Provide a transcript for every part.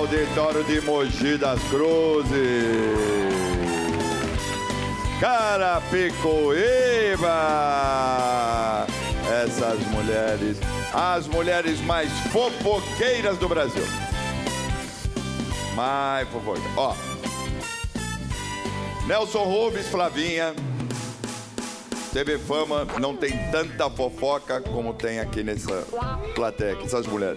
auditório de Mogi das Cruzes, Carapicuíba. Essas mulheres, as mulheres mais fofoqueiras do Brasil. Mais fofoqueiras. Ó, Nelson Rubens, Flavinha, teve fama, não tem tanta fofoca como tem aqui nessa plateia, aqui, essas mulheres.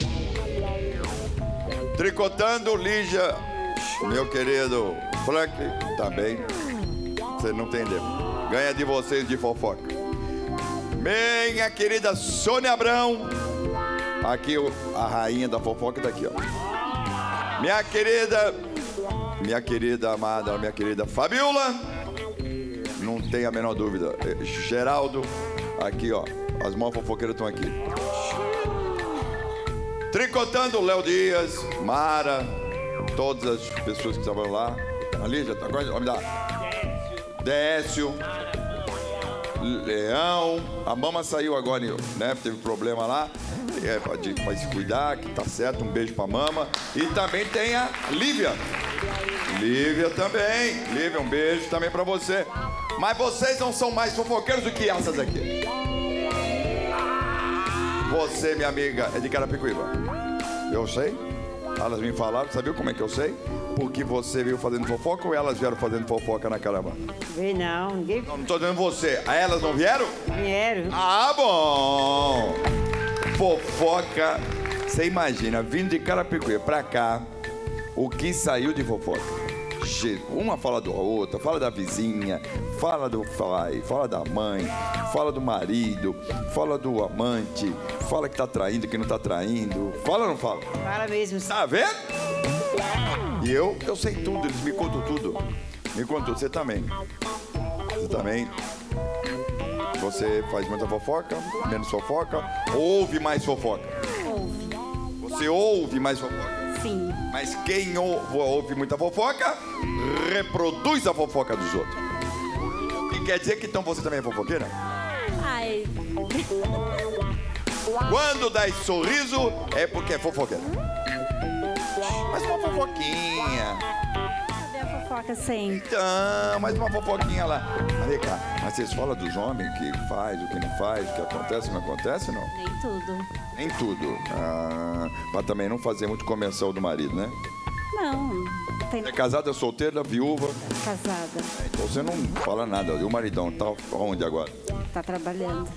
Tricotando, Lígia, meu querido Frank, também, você não entendeu. Ganha de vocês de fofoca. Minha querida Sônia Abrão, aqui a rainha da fofoca tá aqui, ó. Minha querida amada, minha querida Fabiola, não tem a menor dúvida. Geraldo, aqui, ó, as mãos fofoqueiras estão aqui. Tricotando, Léo Dias, Mara, todas as pessoas que estavam lá. A Lígia, tá agora, vamos dar. Décio, Leão, a mama saiu agora, né? Teve problema lá. Vai se cuidar, que tá certo. Um beijo pra mama. E também tem a Lívia. Lívia também. Lívia, um beijo também pra você. Mas vocês não são mais fofoqueiros do que essas aqui. Você, minha amiga, é de Carapicuíba. Eu sei. Elas me falaram, sabia como é que eu sei? Porque você veio fazendo fofoca ou elas vieram fazendo fofoca na caravana? Veio não, ninguém... Não tô dizendo você. A elas não vieram? Vieram. Ah, bom. Fofoca. Você imagina, vindo de Carapicuíba pra cá, o que saiu de fofoca? Uma fala da outra, fala da vizinha, fala do pai, fala da mãe, fala do marido, fala do amante, fala que tá traindo, que não tá traindo. Fala ou não fala? Fala mesmo. Tá vendo? E eu sei tudo, eles me contam tudo. Me contam tudo, você também. Você também. Você faz muita fofoca, menos fofoca, ouve mais fofoca? Ouve. Você ouve mais fofoca? Sim. Mas quem ouve muita fofoca, reproduz a fofoca dos outros. E quer dizer que então você também é fofoqueira? Ai. Quando dá esse sorriso, é porque é fofoqueira. Mas uma fofoquinha. Cadê a fofoca sempre? Então, mais uma fofoquinha lá. Mas vem cá, mas vocês falam dos homens, o que faz, o que não faz, o que acontece, não acontece, não? Nem tudo. Nem tudo. Mas também não fazer muito comercial do marido, né? Não. Tem... É casada, solteira, viúva? Casada. Então você não fala nada. E o maridão tá onde agora? Tá trabalhando.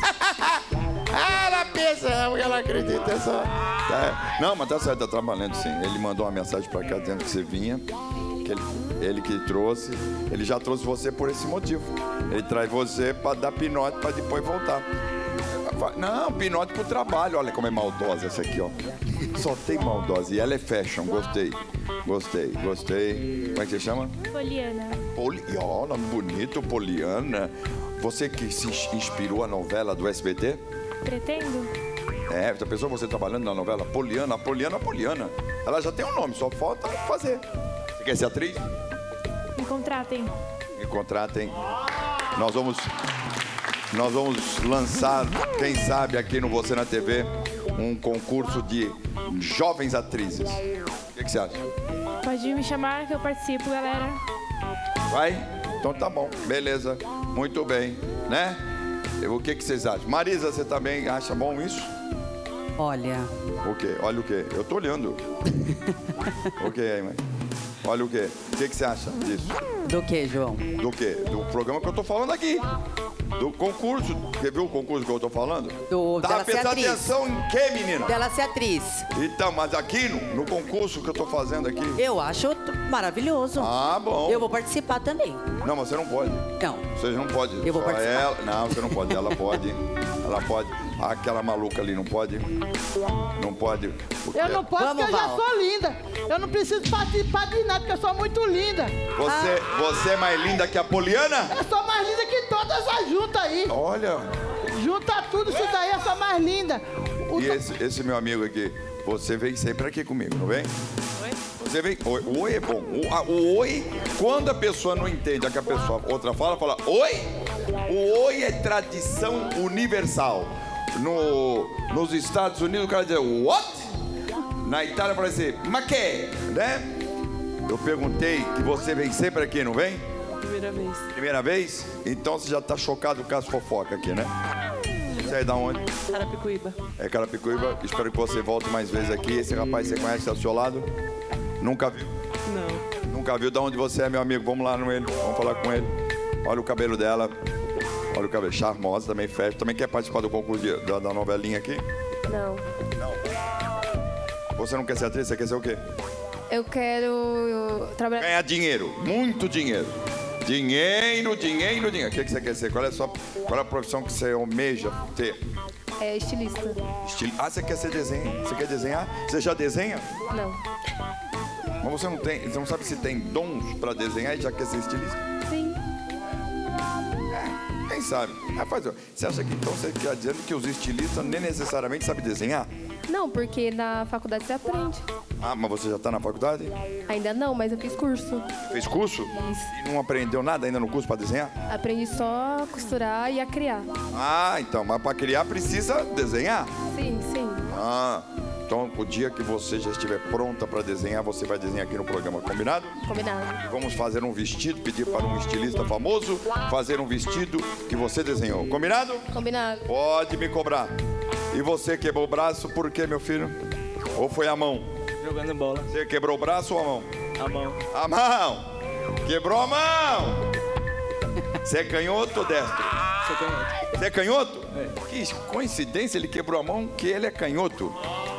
Ela pensa, ela acredita só. Não, mas tá certo, tá trabalhando sim. Ele mandou uma mensagem pra cá dizendo que você vinha. Que ele que trouxe. Ele já trouxe você por esse motivo. Ele traz você pra dar pinote pra depois voltar. Não, pinote pro trabalho. Olha como é maldosa essa aqui, ó. Só tem maldosa. E ela é fashion. Gostei. Como é que você chama? Poliana. Ó, nome bonito, Poliana. Você que se inspirou a novela do SBT? Pretendo? É, já pensou você trabalhando na novela Poliana? Poliana. Ela já tem um nome, só falta fazer. Você quer ser atriz? Me contratem. Me contratem. Nós vamos lançar, quem sabe, aqui no Você na TV, um concurso de jovens atrizes. O que você acha? Pode me chamar que eu participo, galera. Vai? Então tá bom, beleza. Muito bem, né? O que vocês acham? Marisa, você também acha bom isso? Olha. O quê? Olha o quê? Eu tô olhando. O quê aí, mãe? Olha o quê? O que você acha disso? Do que, João? Do quê? Do programa que eu tô falando aqui. Do concurso. Você viu o concurso que eu tô falando? Dela ser atriz. Atenção em quê, menina? Dela ser atriz. Então, mas aqui no concurso que eu tô fazendo aqui... Eu acho maravilhoso. Ah, bom. Eu vou participar também. Não, mas você não pode. Não. Você não pode. Eu vou Só participar. ela... Não, você não pode. Ela pode. Ela pode. Aquela maluca ali não pode. Não pode. Porque... Eu não posso Vamos, porque eu já Val. sou linda. Eu não preciso participar de nada porque eu sou muito linda. Você é mais linda que a Poliana? Eu sou mais linda que todas as juntas aí. Olha. Junta tudo isso daí, eu sou mais linda. E esse meu amigo aqui, você vem sempre aqui comigo, não vem? Oi? Você vem... O oi é bom. O oi, quando a pessoa não entende, a que a pessoa outra fala oi. O oi é tradição universal. Nos Estados Unidos o cara diz what? Na Itália fala assim, ma che, né? Eu perguntei que você vem sempre aqui, não vem? Primeira vez. Primeira vez? Então você já tá chocado com as fofocas aqui, né? Você é da onde? Carapicuíba. É Carapicuíba. Espero que você volte mais vezes aqui. Esse rapaz você conhece, tá ao seu lado? Nunca viu? Não. Nunca viu? De onde você é, meu amigo? Vamos lá no ele. Vamos falar com ele. Olha o cabelo dela. Olha o cabelo. Charmosa, também fecha. Também quer participar do concurso da novelinha aqui? Não. Você não quer ser atriz? Você quer ser o quê? Eu quero trabalhar. Ganhar dinheiro. Muito dinheiro. Dinheiro, dinheiro, dinheiro. O que você quer ser? Qual é a profissão que você almeja ter? É estilista. Ah, você quer ser desenho? Você quer desenhar? Você já desenha? Não. Mas você não sabe se tem dons para desenhar e já quer ser estilista? Sim. Quem sabe? Você acha que então você quer dizendo que os estilistas nem necessariamente sabem desenhar? Não, porque na faculdade você aprende. Ah, mas você já está na faculdade? Ainda não, mas eu fiz curso. Fez curso? Isso. E não aprendeu nada ainda no curso para desenhar? Aprendi só a costurar e a criar. Ah, então, mas para criar precisa desenhar? Sim, sim. Ah, então o dia que você já estiver pronta para desenhar, você vai desenhar aqui no programa, combinado? Combinado. Vamos fazer um vestido, pedir para um estilista famoso fazer um vestido que você desenhou, combinado? Combinado. Pode me cobrar. E você quebrou o braço por quê, meu filho? Ou foi a mão? Jogando bola. Você quebrou o braço ou a mão? A mão. A mão! Quebrou a mão! Você é canhoto ou destro? Sou canhoto. Você é canhoto? É. Que coincidência, ele quebrou a mão que ele é canhoto.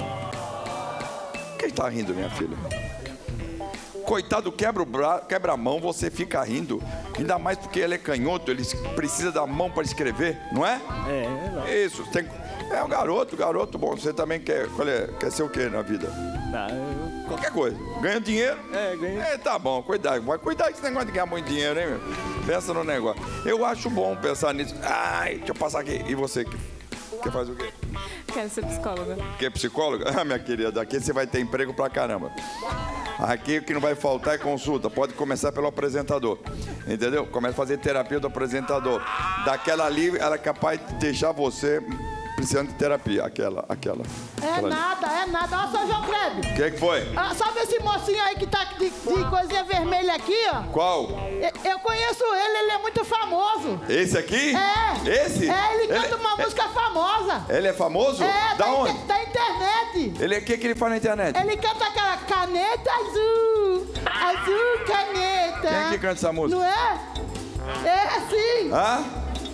Por que ele tá rindo, minha filha? Coitado, quebra a mão, você fica rindo. Ainda mais porque ele é canhoto, ele precisa da mão para escrever, não é? Isso, é um garoto bom. Você também quer ser o quê na vida? Qualquer coisa. Ganha dinheiro? Ganha. Tá bom, cuidado. Vai cuidar desse negócio de ganhar muito dinheiro, hein, meu? Pensa no negócio. Eu acho bom pensar nisso. Ai, deixa eu passar aqui. E você, que faz o quê? Quero ser psicóloga. Que é psicóloga? Ah, minha querida, aqui você vai ter emprego pra caramba. Aqui o que não vai faltar é consulta. Pode começar pelo apresentador. Entendeu? Começa a fazer terapia do apresentador. Daquela ali, ela é capaz de deixar você precisando de terapia. Aquela. É nada. Ó, seu João Kleber. O que foi? Sabe esse mocinho aí que tá de coisinha vermelha aqui, ó? Qual? Eu conheço ele é muito famoso. Esse aqui? É. Esse? Ele canta uma música famosa. Ele é famoso? É, da onde? Da internet. Ele, o que ele faz na internet? Ele canta aquela caneta azul. Azul caneta. Quem é que canta essa música? Não é? É sim. Hã?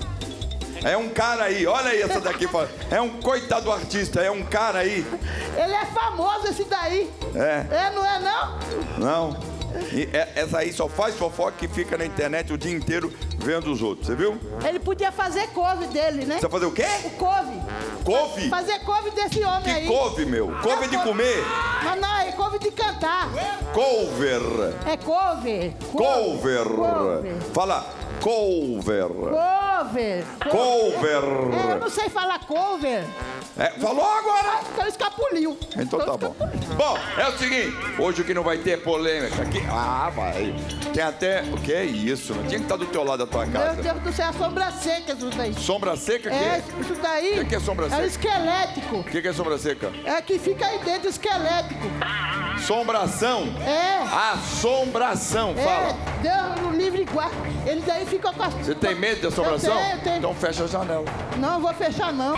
É um cara aí, olha aí essa daqui. É um coitado artista, é um cara aí. Ele é famoso esse daí. É? Não é não? Não. Essa aí só faz fofoca e fica na internet o dia inteiro vendo os outros, você viu? Ele podia fazer couve dele, né? Você vai fazer o quê? O couve. Couve? Fazer couve desse homem Que aí. couve, meu? Couve de comer? Não, é couve de cantar. Cover. É couve. Cover. Couve. Fala, cover. Cover. Cover. Eu não sei falar cover. Falou agora. Então escapuliu. Então tá bom. Bom, é o seguinte, hoje o que não vai ter polêmica aqui. Ah, vai. Tem até. O que é isso? Não tinha que estar do teu lado da tua casa. Meu Deus do céu, é sombra seca isso daí. Sombra seca? Isso daí. O que é sombra seca? É o esquelético. O que é sombra seca? É que fica aí dentro esquelético. Sombração? É. Assombração, fala. Deus no livre guarda. Eles aí ficam com a... Você tem medo de assombração? Eu tenho. Então fecha a janela. Não, vou fechar não.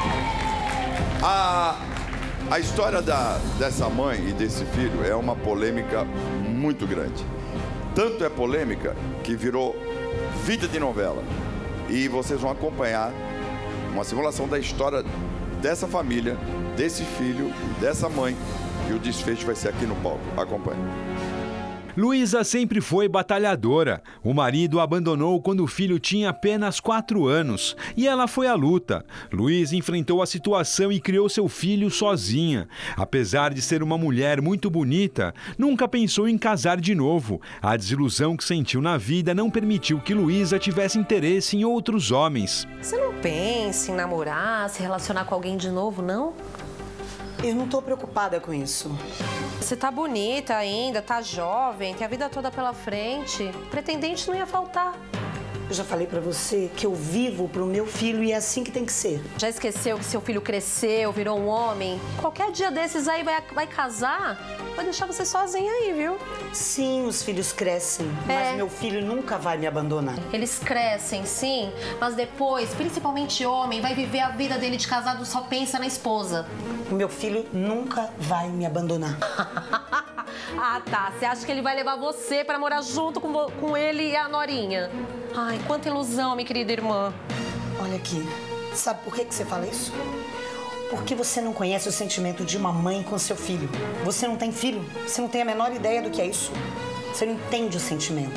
A história dessa mãe e desse filho é uma polêmica muito grande. Tanto é polêmica que virou vida de novela. E vocês vão acompanhar uma simulação da história dessa família, desse filho, dessa mãe. E o desfecho vai ser aqui no palco. Acompanhe. Luísa sempre foi batalhadora. O marido a abandonou quando o filho tinha apenas 4 anos e ela foi à luta. Luísa enfrentou a situação e criou seu filho sozinha. Apesar de ser uma mulher muito bonita, nunca pensou em casar de novo. A desilusão que sentiu na vida não permitiu que Luísa tivesse interesse em outros homens. Você não pensa em namorar, se relacionar com alguém de novo, não? Eu não tô preocupada com isso. Você tá bonita ainda, tá jovem, tem a vida toda pela frente. Pretendente não ia faltar. Eu já falei pra você que eu vivo pro meu filho e é assim que tem que ser. Já esqueceu que seu filho cresceu, virou um homem? Qualquer dia desses aí vai casar, vai deixar você sozinha aí, viu? Sim, os filhos crescem, mas meu filho nunca vai me abandonar. Eles crescem, sim, mas depois, principalmente homem, vai viver a vida dele de casado, só pensa na esposa. O meu filho nunca vai me abandonar. Ah, tá. Você acha que ele vai levar você pra morar junto com ele e a Norinha? Ai, quanta ilusão, minha querida irmã. Olha aqui, sabe por que você fala isso? Porque você não conhece o sentimento de uma mãe com seu filho. Você não tem filho, você não tem a menor ideia do que é isso. Você não entende o sentimento.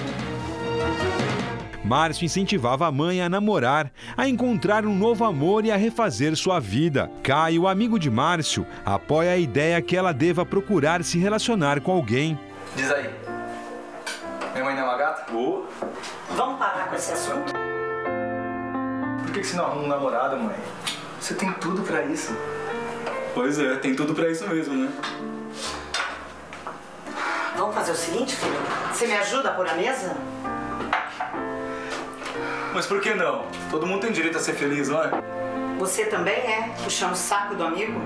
Márcio incentivava a mãe a namorar, a encontrar um novo amor e a refazer sua vida. Caio, amigo de Márcio, apoia a ideia que ela deva procurar se relacionar com alguém. Diz aí, minha mãe não é uma gata? Vamos parar com esse assunto? Por que você não arruma um namorado, mãe? Você tem tudo pra isso. Pois é, tem tudo pra isso mesmo, né? Vamos fazer o seguinte, filho? Você me ajuda a pôr a mesa? Mas por que não? Todo mundo tem direito a ser feliz, não é? Você também é? Puxando o saco do amigo?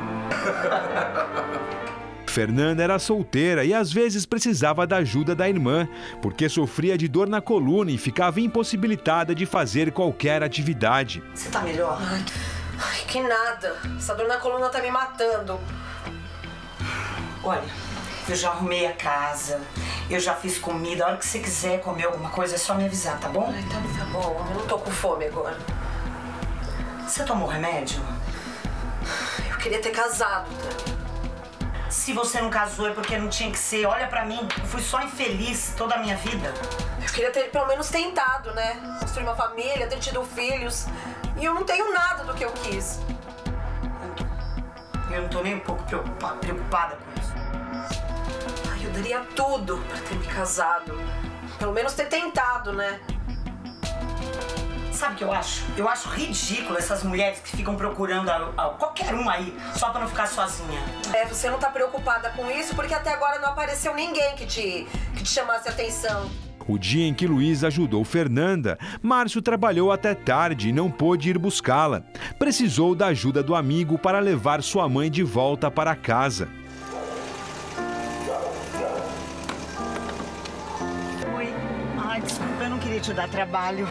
Fernanda era solteira e às vezes precisava da ajuda da irmã, porque sofria de dor na coluna e ficava impossibilitada de fazer qualquer atividade. Você tá melhor? Ai, que nada. Essa dor na coluna tá me matando. Olha, eu já arrumei a casa, eu já fiz comida. A hora que você quiser comer alguma coisa, é só me avisar, tá bom? Ai, tá bom. Eu não tô com fome agora. Você tomou remédio? Eu queria ter casado, tá? Se você não casou é porque não tinha que ser. Olha pra mim, eu fui só infeliz toda a minha vida. Eu queria ter pelo menos tentado, né? Construir uma família, ter tido filhos. E eu não tenho nada do que eu quis. Eu não tô nem um pouco preocupada com isso. Ai, eu daria tudo pra ter me casado. Pelo menos ter tentado, né? Sabe o que eu acho? Eu acho ridículo essas mulheres que ficam procurando qualquer um aí, só pra não ficar sozinha. É, você não tá preocupada com isso porque até agora não apareceu ninguém que te chamasse atenção. O dia em que Luiz ajudou Fernanda, Márcio trabalhou até tarde e não pôde ir buscá-la. Precisou da ajuda do amigo para levar sua mãe de volta para casa. Oi. Ai, desculpa, eu não queria te dar trabalho.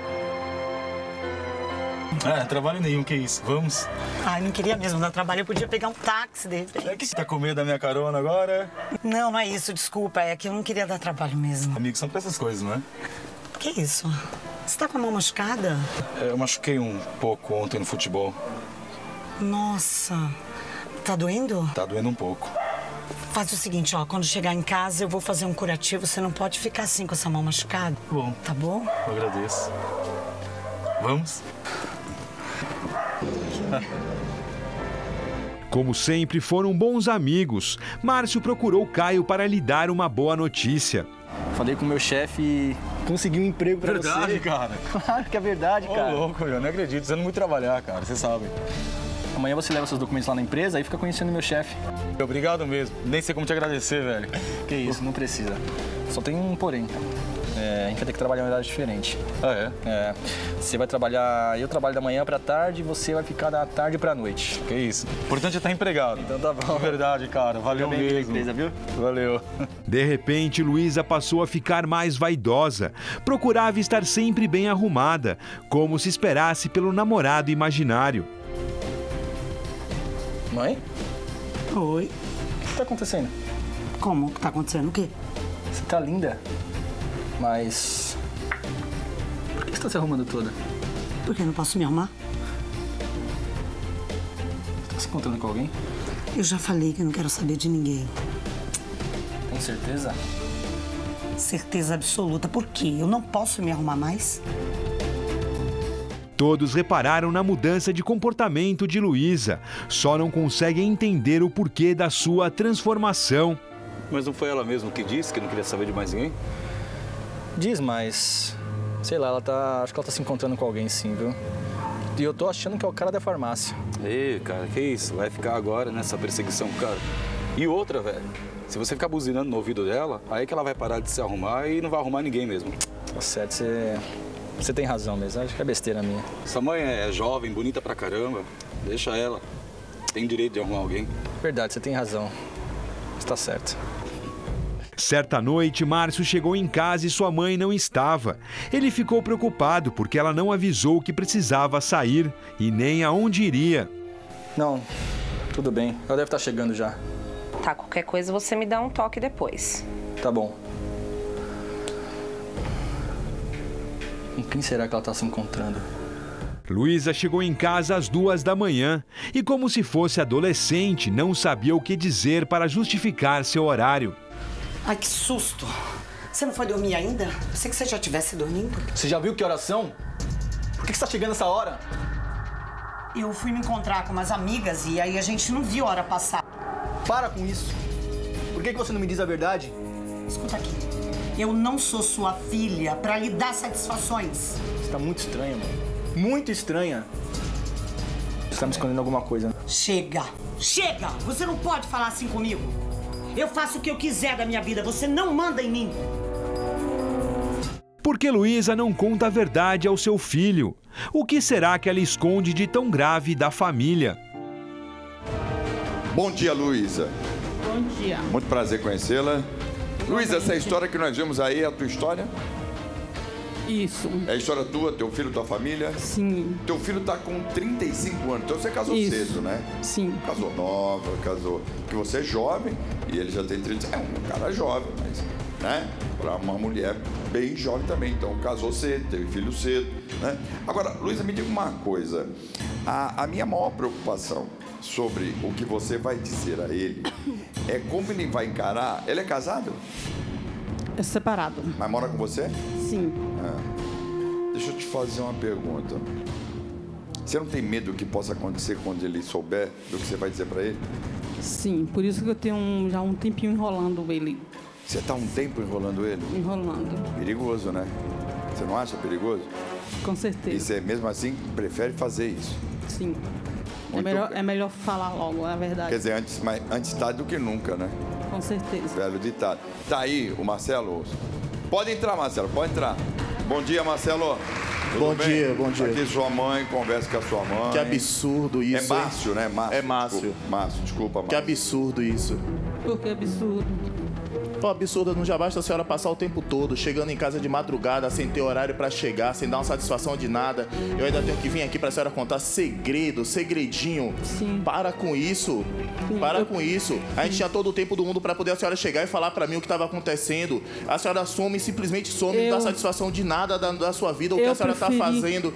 Trabalho nenhum, que isso? Vamos? Ai, não queria mesmo dar trabalho, eu podia pegar um táxi de repente. É que você tá com medo da minha carona agora? Não, não é isso, desculpa, é que eu não queria dar trabalho mesmo. Amigos são pra essas coisas, não é? Que isso? Você tá com a mão machucada? Eu machuquei um pouco ontem no futebol. Nossa, tá doendo? Tá doendo um pouco. Faz o seguinte, ó, quando chegar em casa eu vou fazer um curativo, você não pode ficar assim com essa mão machucada. Bom. Tá bom? Eu agradeço. Vamos? Como sempre, foram bons amigos. Márcio procurou Caio para lhe dar uma boa notícia. Falei com o meu chefe e consegui um emprego pra você. Verdade, cara? Claro que é verdade, cara. Ô, louco, eu não acredito. Você não muito trabalhar, cara. Você sabe. Amanhã você leva seus documentos lá na empresa e fica conhecendo meu chefe. Obrigado mesmo. Nem sei como te agradecer, velho. Que isso, não precisa. Só tem um porém. A gente vai ter que trabalhar em horário diferente. Ah, é? Você vai trabalhar... Eu trabalho da manhã pra tarde e você vai ficar da tarde pra noite. Que isso. O importante é estar empregado. Então tá bom. Verdade, cara. Valeu Fica bem mesmo. Empresa, viu? Valeu. De repente, Luísa passou a ficar mais vaidosa. Procurava estar sempre bem arrumada, como se esperasse pelo namorado imaginário. Mãe? Oi. O que tá acontecendo? Como? Tá acontecendo o quê? Você tá linda. Mas... por que você tá se arrumando toda? Porque eu não posso me arrumar? Você tá se encontrando com alguém? Eu já falei que eu não quero saber de ninguém. Tem certeza? Certeza absoluta. Por quê? Eu não posso me arrumar mais? Todos repararam na mudança de comportamento de Luísa. Só não conseguem entender o porquê da sua transformação. Mas não foi ela mesma que disse que não queria saber de mais ninguém? Diz, mas... sei lá, acho que ela tá se encontrando com alguém sim, viu? E eu tô achando que é o cara da farmácia. Ei, cara, que isso? Vai ficar agora nessa perseguição, cara. E outra, velho. Se você ficar buzinando no ouvido dela, aí que ela vai parar de se arrumar e não vai arrumar ninguém mesmo. Tá certo, Você tem razão mesmo, acho que é besteira minha. Sua mãe é jovem, bonita pra caramba. Deixa ela. Tem direito de arrumar alguém. Verdade, você tem razão. Está certo. Certa noite, Márcio chegou em casa e sua mãe não estava. Ele ficou preocupado porque ela não avisou que precisava sair e nem aonde iria. Não, tudo bem. Ela deve estar chegando já. Tá, qualquer coisa você me dá um toque depois. Tá bom. Com quem será que ela está se encontrando? Luísa chegou em casa às 2 da manhã e, como se fosse adolescente, não sabia o que dizer para justificar seu horário. Ai, que susto. Você não foi dormir ainda? Pensei que você já estivesse dormindo. Você já viu que horas são? Por que você está chegando essa hora? Eu fui me encontrar com umas amigas e aí a gente não viu a hora passar. Para com isso. Por que você não me diz a verdade? Escuta aqui. Eu não sou sua filha pra lhe dar satisfações. Você tá muito estranha, mano. Muito estranha. Você tá me escondendo alguma coisa. Chega! Chega! Você não pode falar assim comigo. Eu faço o que eu quiser da minha vida. Você não manda em mim. Porque Luísa não conta a verdade ao seu filho. O que será que ela esconde de tão grave da família? Bom dia, Luísa. Bom dia. Muito prazer conhecê-la. Luísa, essa história que nós vimos aí é a tua história? Isso. É a história tua, teu filho, tua família? Sim. Teu filho tá com 35 anos, então você casou cedo, né? Sim. Casou nova, casou... Porque você é jovem e ele já tem 30... É um cara jovem, mas... né? Para uma mulher bem jovem também. Então, casou cedo, teve filho cedo, né? Agora, Luísa, me diga uma coisa. A minha maior preocupação sobre o que você vai dizer a ele é como ele vai encarar... Ele é casado? É separado. Mas mora com você? Sim. Deixa eu te fazer uma pergunta. Você não tem medo do que possa acontecer quando ele souber do que você vai dizer para ele? Sim, por isso que eu tenho já um tempinho enrolando ele. Você tá um tempo enrolando ele? Enrolando. Perigoso, né? Você não acha perigoso? Com certeza. E você mesmo assim prefere fazer isso? Sim. Muito É melhor falar logo, é verdade. Quer dizer, antes tarde do que nunca, né? Com certeza. Velho ditado. Tá aí o Marcelo? Pode entrar, Marcelo, pode entrar. Bom dia, Marcelo. Bom dia, bom dia. Aqui sua mãe, conversa com a sua mãe. Que absurdo isso. É Márcio, né? Márcio. É Márcio. Márcio, desculpa, Márcio. Que absurdo isso. Por que absurdo? Pô, absurdo, não já basta a senhora passar o tempo todo chegando em casa de madrugada, sem ter horário pra chegar, sem dar uma satisfação de nada. Eu ainda tenho que vir aqui pra senhora contar segredo, segredinho. Sim. Para com isso. Para com isso. A gente tinha todo o tempo do mundo pra poder a senhora chegar e falar pra mim o que tava acontecendo. A senhora some, simplesmente some, não dá satisfação de nada da sua vida, o que a senhora tá fazendo.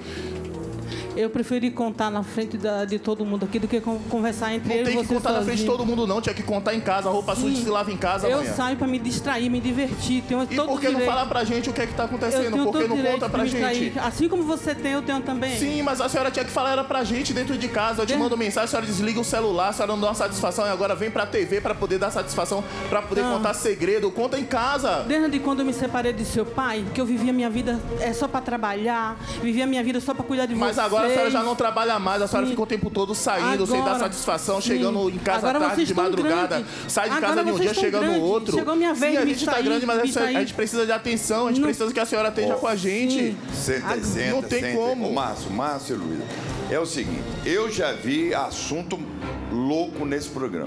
Eu preferi contar na frente de todo mundo aqui do que conversar entre eles e você sozinho. Não tem que contar na frente de todo mundo, não. Tinha que contar em casa. A roupa suja se lava em casa amanhã. Eu saio pra me distrair, me divertir. Tenho e por que não falar pra gente o que é que tá acontecendo? Por que não conta pra gente? Assim como você tem, eu tenho também. Sim, mas a senhora tinha que falar era pra gente dentro de casa. Eu te mando mensagem, a senhora desliga o celular, a senhora não dá uma satisfação e agora vem pra TV pra poder dar satisfação, pra poder contar segredo. Conta em casa. Desde quando eu me separei de seu pai, que eu vivia minha vida só pra trabalhar, vivia minha vida só pra cuidar de você. Mas agora a senhora já não trabalha mais, a senhora fica o tempo todo saindo, sem dar satisfação, chegando em casa à tarde, de madrugada, sai de casa de um dia, chega no outro. Chegou minha vez, a gente tá grande, mas a gente precisa de atenção, a gente precisa que a senhora esteja com a gente. Senta. Não tem como. Márcio e Luísa, é o seguinte, eu já vi assunto louco nesse programa.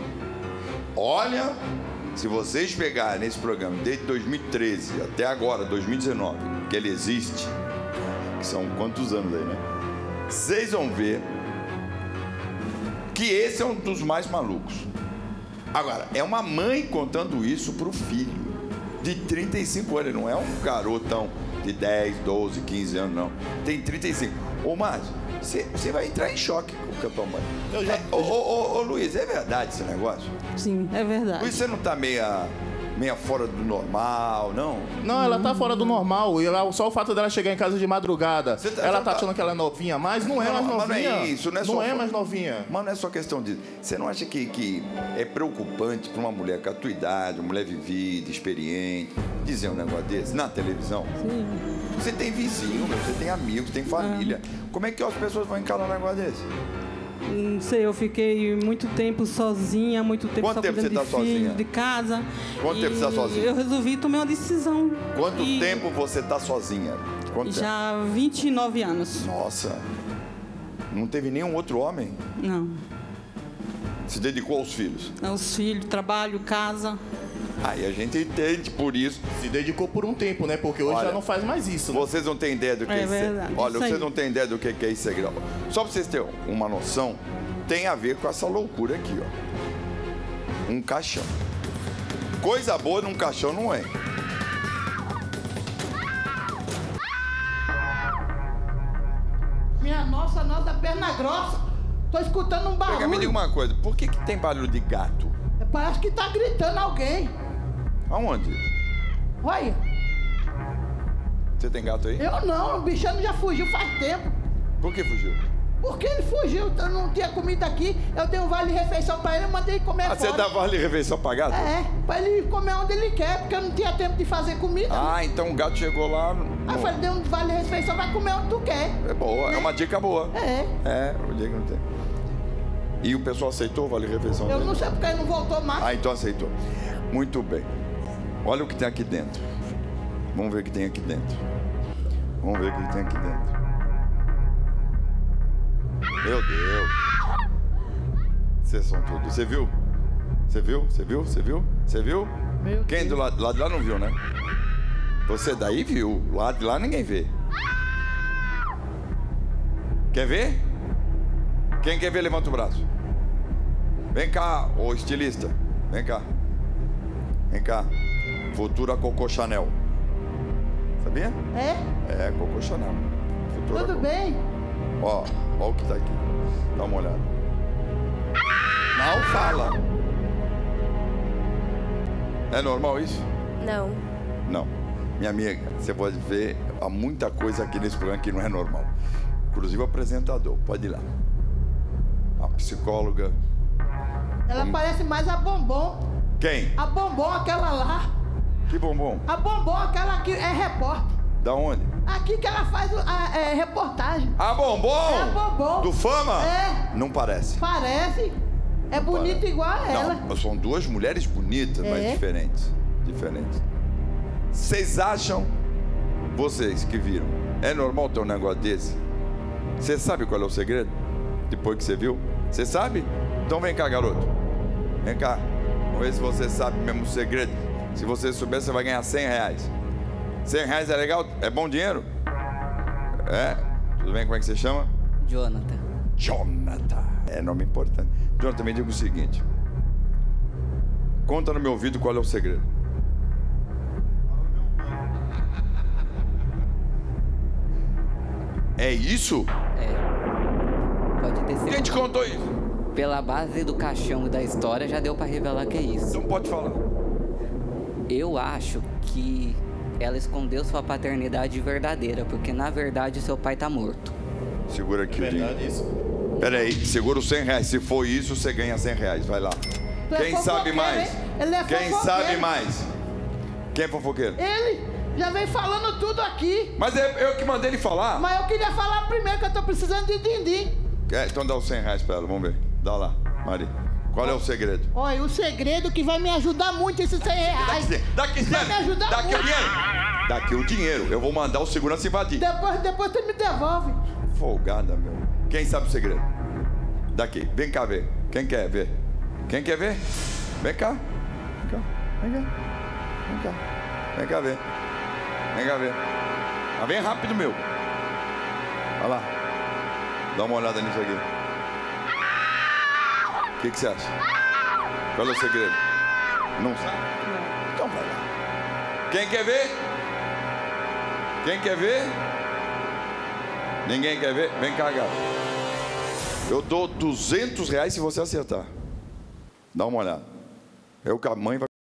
Olha, se vocês pegarem nesse programa desde 2013 até agora, 2019, que ele existe, que são quantos anos aí, né? Vocês vão ver que esse é um dos mais malucos. Agora, é uma mãe contando isso pro filho de 35 anos. Ele não é um garotão de 10, 12, 15 anos, não. Tem 35. Ô, Márcio, você vai entrar em choque com a tua mãe. Ô, Luiz, é verdade esse negócio? Sim, é verdade. Luiz, você não tá meia fora do normal, não? Não, ela tá fora do normal. E só o fato dela chegar em casa de madrugada, ela tá achando que ela é novinha, mas não é mais novinha. Mas não é isso, não é mais novinha. Mas não é só questão disso. Você não acha que é preocupante para uma mulher com a tua idade, uma mulher vivida, experiente, dizer um negócio desse na televisão? Sim. Você tem vizinho, você tem amigos, tem família. Como é que as pessoas vão encarar um negócio desse? Não sei, eu fiquei muito tempo sozinha, muito tempo Quanto só tempo cuidando você tá de filho, sozinha? de casa. Quanto tempo você tá sozinha? Eu resolvi tomar uma decisão. Quanto tempo você tá sozinha? Quanto tempo? Já 29 anos. Nossa. Não teve nenhum outro homem? Não. Se dedicou aos filhos? Os filhos, trabalho, casa. Aí a gente entende por isso. Se dedicou por um tempo, né? Porque hoje já não faz mais isso. Né? Vocês não têm ideia do que é isso. Verdade, Olha, isso vocês aí. não têm ideia do que é integral. Só pra vocês terem uma noção, tem a ver com essa loucura aqui, ó. Um caixão. Coisa boa num caixão não é. Minha nossa perna grossa. Tô escutando um barulho. Me diga uma coisa, por que tem barulho de gato? Parece que tá gritando alguém. Aonde? Olha, Você tem gato aí? eu não, o bichano já fugiu faz tempo. Por que fugiu? Porque ele fugiu, eu não tinha comida aqui, eu dei um vale-refeição pra ele, mandei ele comer Você fora. dá vale-refeição pra gato? É, pra ele comer onde ele quer, porque eu não tinha tempo de fazer comida. Ah, então o gato chegou lá... Aí eu falei, dei um vale-refeição, vai comer onde tu quer. É boa, é uma dica boa. É. É, o dia que não tem. E o pessoal aceitou o vale-refeição Eu dele? não sei porque ele não voltou mais. Ah, então aceitou. Muito bem. Olha o que tem aqui dentro. Vamos ver o que tem aqui dentro. Vamos ver o que tem aqui dentro. Meu Deus. Vocês são tudo. Você viu? Você viu? Você viu? Você viu? Você viu? Quem do lado de lá não viu, né? Você daí viu. Lá de lá ninguém vê. Quer ver? Quem quer ver, levanta o braço. Vem cá, ô estilista. Vem cá. Vem cá. Futura Coco Chanel. Sabia? É? É, Coco Chanel. Futura Tudo Coco. bem? Ó o que tá aqui. Dá uma olhada. Não fala. É normal isso? Não. Não. Minha amiga, você pode ver há muita coisa aqui nesse programa que não é normal. Inclusive o apresentador. Pode ir lá. A psicóloga. Ela parece mais a Bombom. Quem? A Bombom, aquela lá. Que bombom? A Bombom, aquela que é repórter. Da onde? Aqui que ela faz a reportagem. A bombom? É a Bombom. Do Fama? É. Não parece. Parece. É bonita igual a ela. Não, são duas mulheres bonitas, mas É. diferentes. Diferentes. Vocês acham, vocês que viram, é normal ter um negócio desse? Você sabe qual é o segredo? Depois que você viu? Você sabe? Então vem cá, garoto. Vem cá. Vamos ver se você sabe mesmo o segredo. Se você souber, você vai ganhar R$100. R$100 é legal? É bom dinheiro? É? Tudo bem? Como é que você chama? Jonathan. Jonathan. É nome importante. Jonathan, me diga o seguinte. Conta no meu ouvido qual é o segredo. É isso? Pode ter certeza. Quem te contou isso? Pela base do caixão e da história, já deu pra revelar que é isso. Então pode falar. Eu acho que ela escondeu sua paternidade verdadeira, porque na verdade seu pai tá morto. Segura aqui o dinheiro. Verdade isso? Pera aí, segura os R$100. Se for isso, você ganha R$100. Vai lá. Tu é Quem sabe fofoqueiro, mais? hein? Ele é Quem fofoqueiro. sabe mais? Quem é fofoqueiro? Ele já vem falando tudo aqui. Mas é eu que mandei ele falar. Mas eu queria falar primeiro que eu tô precisando de din-din. Então dá os R$100 pra ela, vamos ver. Dá lá, Mari. Qual é o segredo? Olha, o segredo que vai me ajudar muito esses R$100. Daqui Vai me ajudar Daqui muito. o dinheiro. Daqui o dinheiro. Eu vou mandar o segurança invadir. Depois tu me devolve. Folgada, meu. Quem sabe o segredo? Daqui. Vem cá ver. Quem quer ver? Quem quer ver? Vem cá. Vem cá. Vem cá. Vem cá. Vem cá ver. Vem cá ver. Mas vem rápido, meu. Olha lá. Dá uma olhada nisso aqui. O que você acha? Qual é o segredo? Não sabe? Então vai lá. Quem quer ver? Quem quer ver? Ninguém quer ver? Vem cá, gato. Eu dou R$200 se você acertar. Dá uma olhada. Eu com a mãe vai...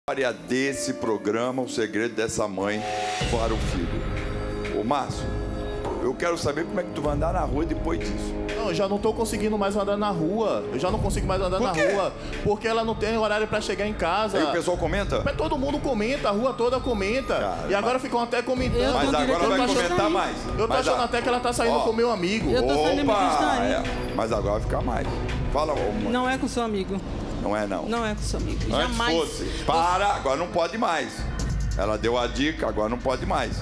História desse programa, o segredo dessa mãe para o filho. Ô Márcio, eu quero saber como é que tu vai andar na rua depois disso. Não, eu já não tô conseguindo mais andar na rua. Eu já não consigo mais andar na rua. Porque ela não tem horário pra chegar em casa. Aí o pessoal comenta? Mas todo mundo comenta, a rua toda comenta. Cara, e agora ficam até comentando. Mas agora vai comentar mais. Eu tô achando até que ela tá saindo com o meu amigo. Eu tô saindo Mas agora vai ficar mais. Fala, ô, Não é com seu amigo. Não é, não. Não é com seu amigo. Antes Jamais. fosse. Para, agora não pode mais. Ela deu a dica, agora não pode mais.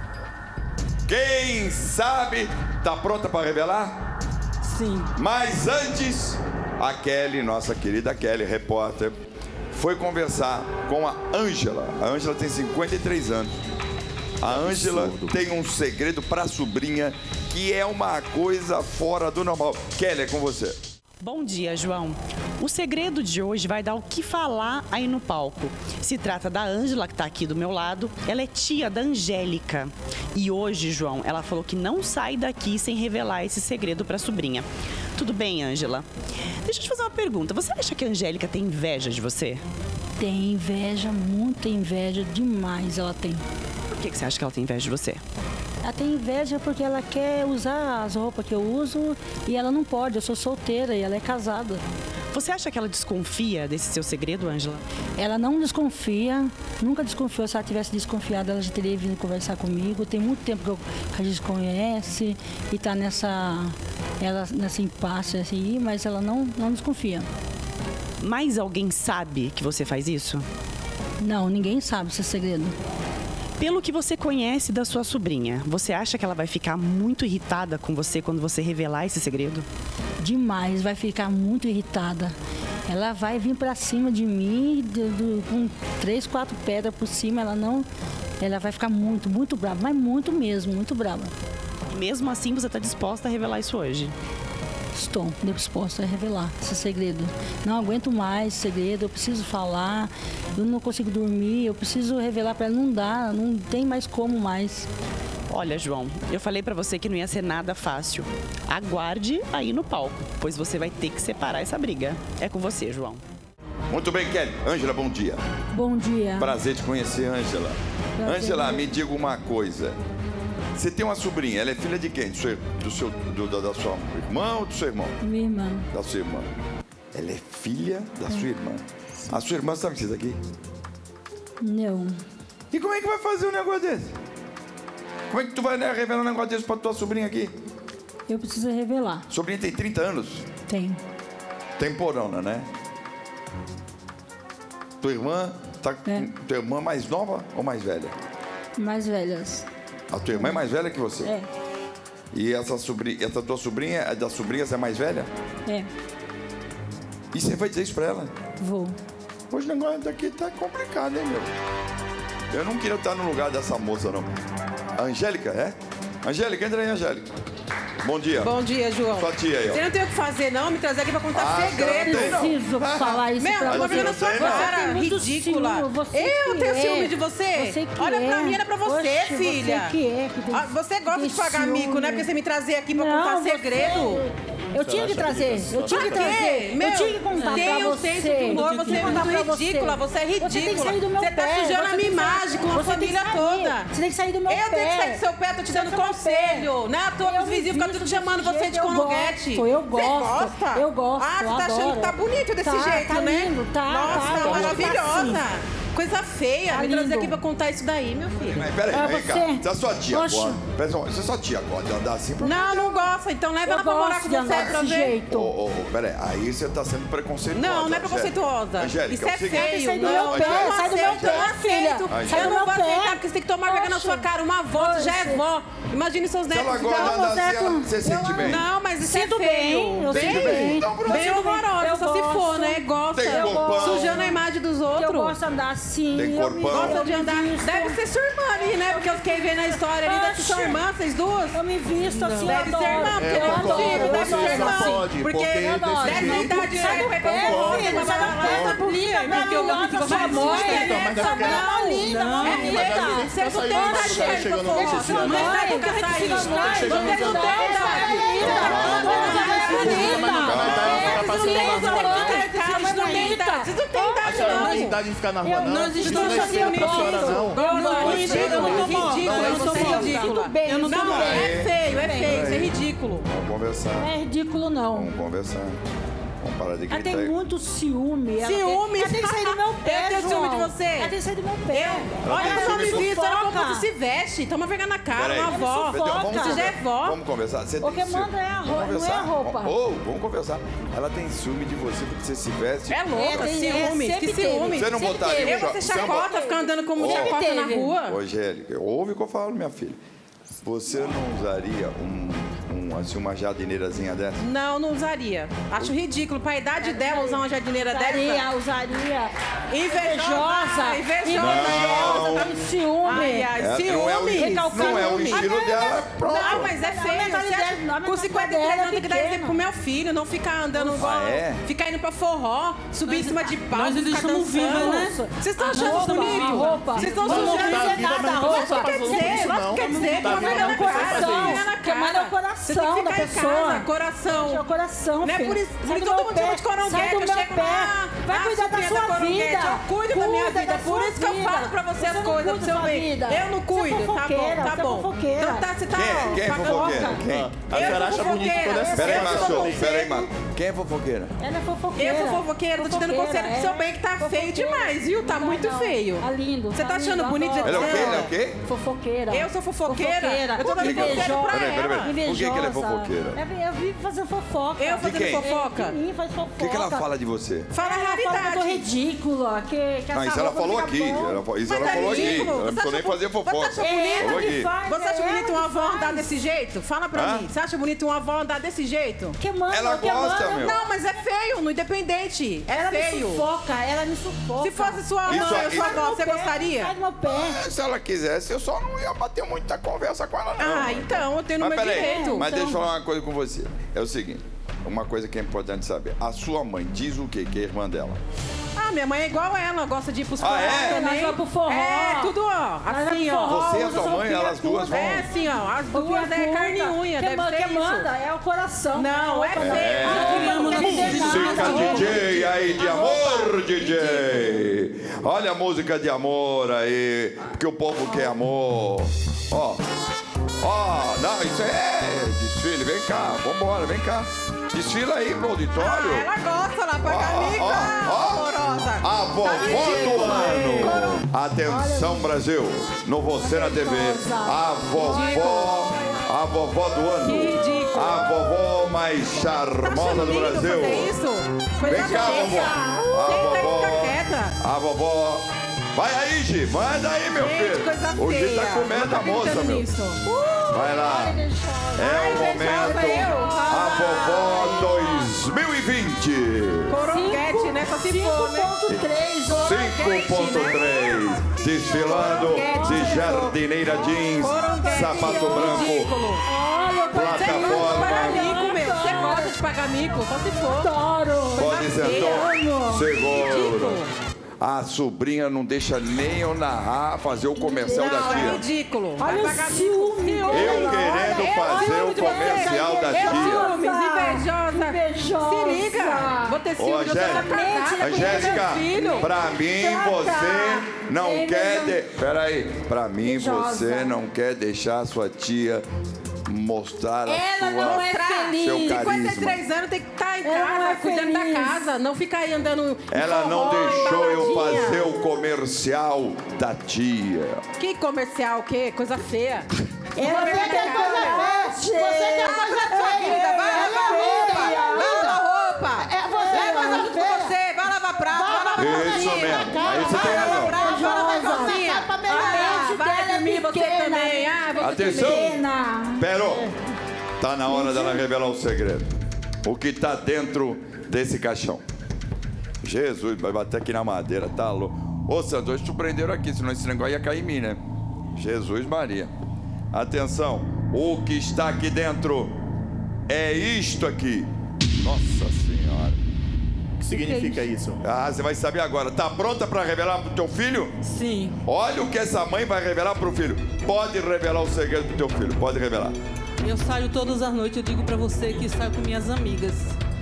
Quem sabe tá pronta para revelar? Sim. Mas antes, a Kelly, nossa querida Kelly, repórter, foi conversar com a Ângela. A Ângela tem 53 anos. A Ângela tem um segredo para a sobrinha que é uma coisa fora do normal. Kelly, é com você. Bom dia, João. O segredo de hoje vai dar o que falar aí no palco. Se trata da Ângela, que está aqui do meu lado. Ela é tia da Angélica. E hoje, João, ela falou que não sai daqui sem revelar esse segredo para a sobrinha. Tudo bem, Ângela? Deixa eu te fazer uma pergunta. Você acha que a Angélica tem inveja de você? Tem inveja, muita inveja, demais ela tem. Por que você acha que ela tem inveja de você? Ela tem inveja porque ela quer usar as roupas que eu uso e ela não pode. Eu sou solteira e ela é casada. Você acha que ela desconfia desse seu segredo, Ângela? Ela não desconfia, nunca desconfiou. Se ela tivesse desconfiado, ela já teria vindo conversar comigo. Tem muito tempo que a gente conhece e está nessa impasse assim, mas ela não desconfia. Mais alguém sabe que você faz isso? Não, ninguém sabe esse segredo. Pelo que você conhece da sua sobrinha, você acha que ela vai ficar muito irritada com você quando você revelar esse segredo? Demais, vai ficar muito irritada. Ela vai vir pra cima de mim com 3, 4 pedras por cima. Ela vai ficar muito, muito brava, mas muito mesmo, muito brava. E mesmo assim você está disposta a revelar isso hoje? Estou disposta a revelar esse segredo. Não aguento mais esse segredo, eu preciso falar, eu não consigo dormir, eu preciso revelar para ela, não dá, não tem mais como mais. Olha, João, eu falei para você que não ia ser nada fácil. Aguarde aí no palco, pois você vai ter que separar essa briga. É com você, João. Muito bem, Kelly. Ângela, bom dia. Bom dia. Prazer te conhecer, Ângela. Ângela, me diga uma coisa. Você tem uma sobrinha, ela é filha de quem? Da sua irmã ou do seu irmão? Minha irmã. Da sua irmã. Ela é filha da sua irmã. A sua irmã sabe disso aqui? Não. E como é que vai fazer um negócio desse? Como é que tu vai revelar um negócio desse pra tua sobrinha aqui? Eu preciso revelar. Sobrinha tem 30 anos? Tem. Temporona, né? Tua irmã tua irmã mais nova ou mais velha? Mais velhas. A tua irmã é mais velha que você? É. E essa tua sobrinha, a das sobrinhas é mais velha? É. E você vai dizer isso pra ela? Vou. Hoje o negócio daqui tá complicado, hein, meu? Eu não queria estar no lugar dessa moça, não. A Angélica, é? Angélica, entra aí, Angélica. Bom dia. Bom dia, João. Sua tia aí, ó. Você não tem o que fazer, não? Me trazer aqui pra contar segredo. Eu preciso falar isso pra você. Meu, na sua cara ridícula. Eu tenho ciúme de você? Olha pra mim, era pra você, filha. Você gosta de pagar mico, né? Porque você me trazer aqui pra contar segredo. Eu tinha que trazer, eu tinha que trazer. Meu, eu tinha que contar pra tem um você. senso de humor, você é muito ridícula, você é ridícula. Você tem que sair do meu pé. Você tá sujando a minha imagem com a família toda. Você tem que sair do meu pé. Eu tenho que sair do seu pé, tô te dando conselho. Não é à toa que os vizinhos ficam tudo chamando você de conoguete. Eu gosto. Eu gosto. Ah, você tá achando que tá bonito desse jeito, tá né? Lindo, tá. Nossa, maravilhosa. Coisa feia, me trazer aqui pra contar isso daí, meu filho. Mas peraí, vem cá. Você é sua tia agora. Você é sua tia agora de andar assim pra Não, não gosta, então leva ela pra morar com você pra ver. Peraí, aí você tá sendo preconceituosa. Não, não é preconceituosa. Angélica, isso é feio. Sai do meu pé, sai do meu pé, filha. Eu não vou aceitar, porque você tem que tomar vergonha na sua cara. Uma avó, você já é vó. Imagine seus netos. Se ela gosta de andar assim, você sente bem. Não, mas isso é feio. Eu sinto bem. Bem horrorosa, só se for, né? Gosta. Sujando a imagem dos outros. Eu gosto de andar assim. Tem corpão. Gosta de andar. Deve ser sua irmã ali, né? Porque eu fiquei vendo a história ali. Deve ser sua irmã, vocês duas? Eu me visto assim, deve ser irmã, porque eu consigo. Deve ser irmã. Porque deve dar de sair pra filho, sai do pé, linda, maravilhosa, sua mãe. Sua mãe é uma linda, uma linda. Você não tem idade pra isso, eu vou. Você não tem idade pra sair. Você não tem idade. Você não tem idade. tem A idade, senhora não tem não. idade de ficar na rua, não. Nós Isso estamos não é feio pra senhora, não. É feio, isso é ridículo. Vamos conversar. Não é ridículo, não. Vamos conversar. Vamos parar de Ela gritar. tem muito ciúme. Ciúme? Ela tem que sair do meu pé, Eu tenho ciúme de João. você? Ela tem que sair do meu pé. Olha tem como ciúme me visto, olha como sufoca. você se veste. Toma vergonha na cara, Peraí, uma avó. Você já é vó. Vamos conversar. Você O que tem ciúme. manda é a Vamos roupa, não é a roupa. Vamos conversar. Ela tem ciúme de você porque você se veste. É louca, ciúme. Que sempre ciúme. teve. Você não Sempre botaria teve. um Eu vou ser Você não chacota, ficar andando como Sempre chacota na teve. rua. Ô, Angélica, ouve o que eu falo, minha filha. Você não usaria assim, uma jardineirazinha dessa? Não, não usaria. Acho ridículo. Pra idade dela usar uma jardineira dessa. Usaria. Invejosa. Não. Tá no ciúme. Não Ciúme. não é o estilo dela. Pronto. Não, mas é feio. Você acha, com 53 anos tem que dar exemplo pro meu filho, não ficar andando igual. é? Ficar indo pra forró, subir em cima de pau. nós ainda ficar estamos dançando. vivas, né? Vocês estão achando roupa, bonito? a roupa. Vocês estão Vamos sujando lá, nada. nada, Lógico roupa. que quer dizer, lógico que quer dizer. Toma vergonha na cara. Queimar é o coração da pessoa. Coração. É o coração, Não é filho. por isso. Sai Por do todo meu mundo pé. chama de coronguete. Sai do Eu meu chego pé. lá. Vai cuidar da sobrinha sua coronguete, vida. Eu cuido da minha Cuida vida. da Por sua isso que eu vida. falo pra você as não coisas cuida do seu da sua bem. vida. Eu não cuido. Você é Tá bom, fofoqueira, tá você é bom. fofoqueira. Então tá, você tá. Quem é fofoqueira? Quem? A senhora acha bonito toda essa Peraí, festa Márcio. também. Peraí, Márcio. Quem é fofoqueira? Ela é fofoqueira. Eu sou fofoqueira, tô te dando conselho pro seu bem que tá feio demais, viu? Tá muito feio. Tá lindo. Você tá achando lindo, bonito? adoro. Ele é o quê? Ele é o quê? Fofoqueira. Eu sou fofoqueira? Eu tô dando Invejosa. conselho pra Peraí, ela. Por que ele é fofoqueira? Eu vivo fazendo fofoca. Eu fazendo quem? fofoca? De mim, faz fofoca. O que ela fala de você? Fala a Ela fala que eu tô realidade. ridícula, que Não, essa isso ela roupa falou fica aqui. boa. Isso Mas ela tá falou aqui. ridículo. Ela não Você precisou nem acha- fazer fofoca. Você acha bonito? Falou aqui. Você acha bonito uma avó andar desse jeito? Fala pra Hã? mim. Você acha bonito uma avó andar desse jeito? Que manda, Ela que gosta, manda. meu. Não, mas é feio, no independente. É Ela feio. me sufoca, ela me sufoca. Se fosse sua mãe Isso- ou sua avó, você Sai gostaria? do meu pé. Se ela quisesse, eu só não ia bater muita conversa com ela, não. Ah, então, eu tenho no Mas meu peraí, direito. mas Então. deixa eu falar uma coisa com você. É o seguinte, uma coisa que é importante saber. A sua mãe diz o quê? Que é irmã dela? Ah, minha mãe é igual ela, gosta de ir pros Ah, forró é? também. Nós vamos pro forró. É, tudo ó, Nós assim vamos pro ó. forró, Você e a usa sua mãe, roupinha elas duas curta. vão? É assim ó, as Roupinha duas é carne e curta. unha, Quem deve manda, ser quem manda isso. é o coração. Não, é Roupa feio. É. não quer dizer Música nada. DJ aí de amor, DJ. Olha a música de amor aí, porque o povo quer amor. Ó, não, isso é desfile. Vem cá, vambora, vem cá. Desfila aí pro auditório. Ela gosta lá, paga mico, amorosa. A vovó do ano. Atenção, Brasil. No Você na TV. A vovó do ano. Que ridículo. A vovó mais charmosa do Brasil. Vem cá, vovó. A vovó. Vai aí, Gi. Manda aí, meu filho. O Gi tá comendo a moça, meu. Vai lá. É o momento. A vovó 2020. Coronguete, né? Só se for, né? 5.3. Desfilando de jardineira jeans, sapato branco, plataforma. Você gosta de pagar mico, só se for. Adoro. Pode sentar. Segura. A sobrinha não deixa nem eu narrar, fazer o comercial da Não, é tia. ridículo. Olha o ciúme. Eu querendo fazer o comercial da tia. Invejosa. Se liga. Vou ter ciúme, eu sou casada. Angélica, pra mim você não quer... Peraí, pra mim você não quer deixar a sua tia mostrar Ela não é feliz. seu carisma. 53 anos tem que estar em Ela não casa, é cuidando da feliz. casa. Não ficar aí andando em Ela não forró, deixou eu baladinha. fazer o comercial da tia. Que comercial, o quê? Coisa feia. Ela Você quer coisa feia? Você quer coisa feia? Vai lavar roupa. Vai lavar roupa. É você Leva coisa junto com feia. você. Vai lavar prato. Vai lavar Isso mesmo. Aí você tem Vai lavar razão. prato. Vai lavar cozinha. mente Vai dela é dormir você pequena. também. Ah, você Atenção. Pena. Pero, tá na hora dela revelar o segredo. O que tá dentro desse caixão. Jesus, vai bater aqui na madeira, tá louco. Ô, Santos, hoje te prenderam aqui, senão esse negócio ia cair em mim, né? Jesus Maria. Atenção, o que está aqui dentro é isto aqui. Nossa Senhora. O que significa isso? Ah, você vai saber agora. Tá pronta para revelar pro teu filho? Sim. Olha o que essa mãe vai revelar pro filho. Pode revelar o segredo pro teu filho, pode revelar. Eu saio todas as noites, eu digo pra você que saio com minhas amigas.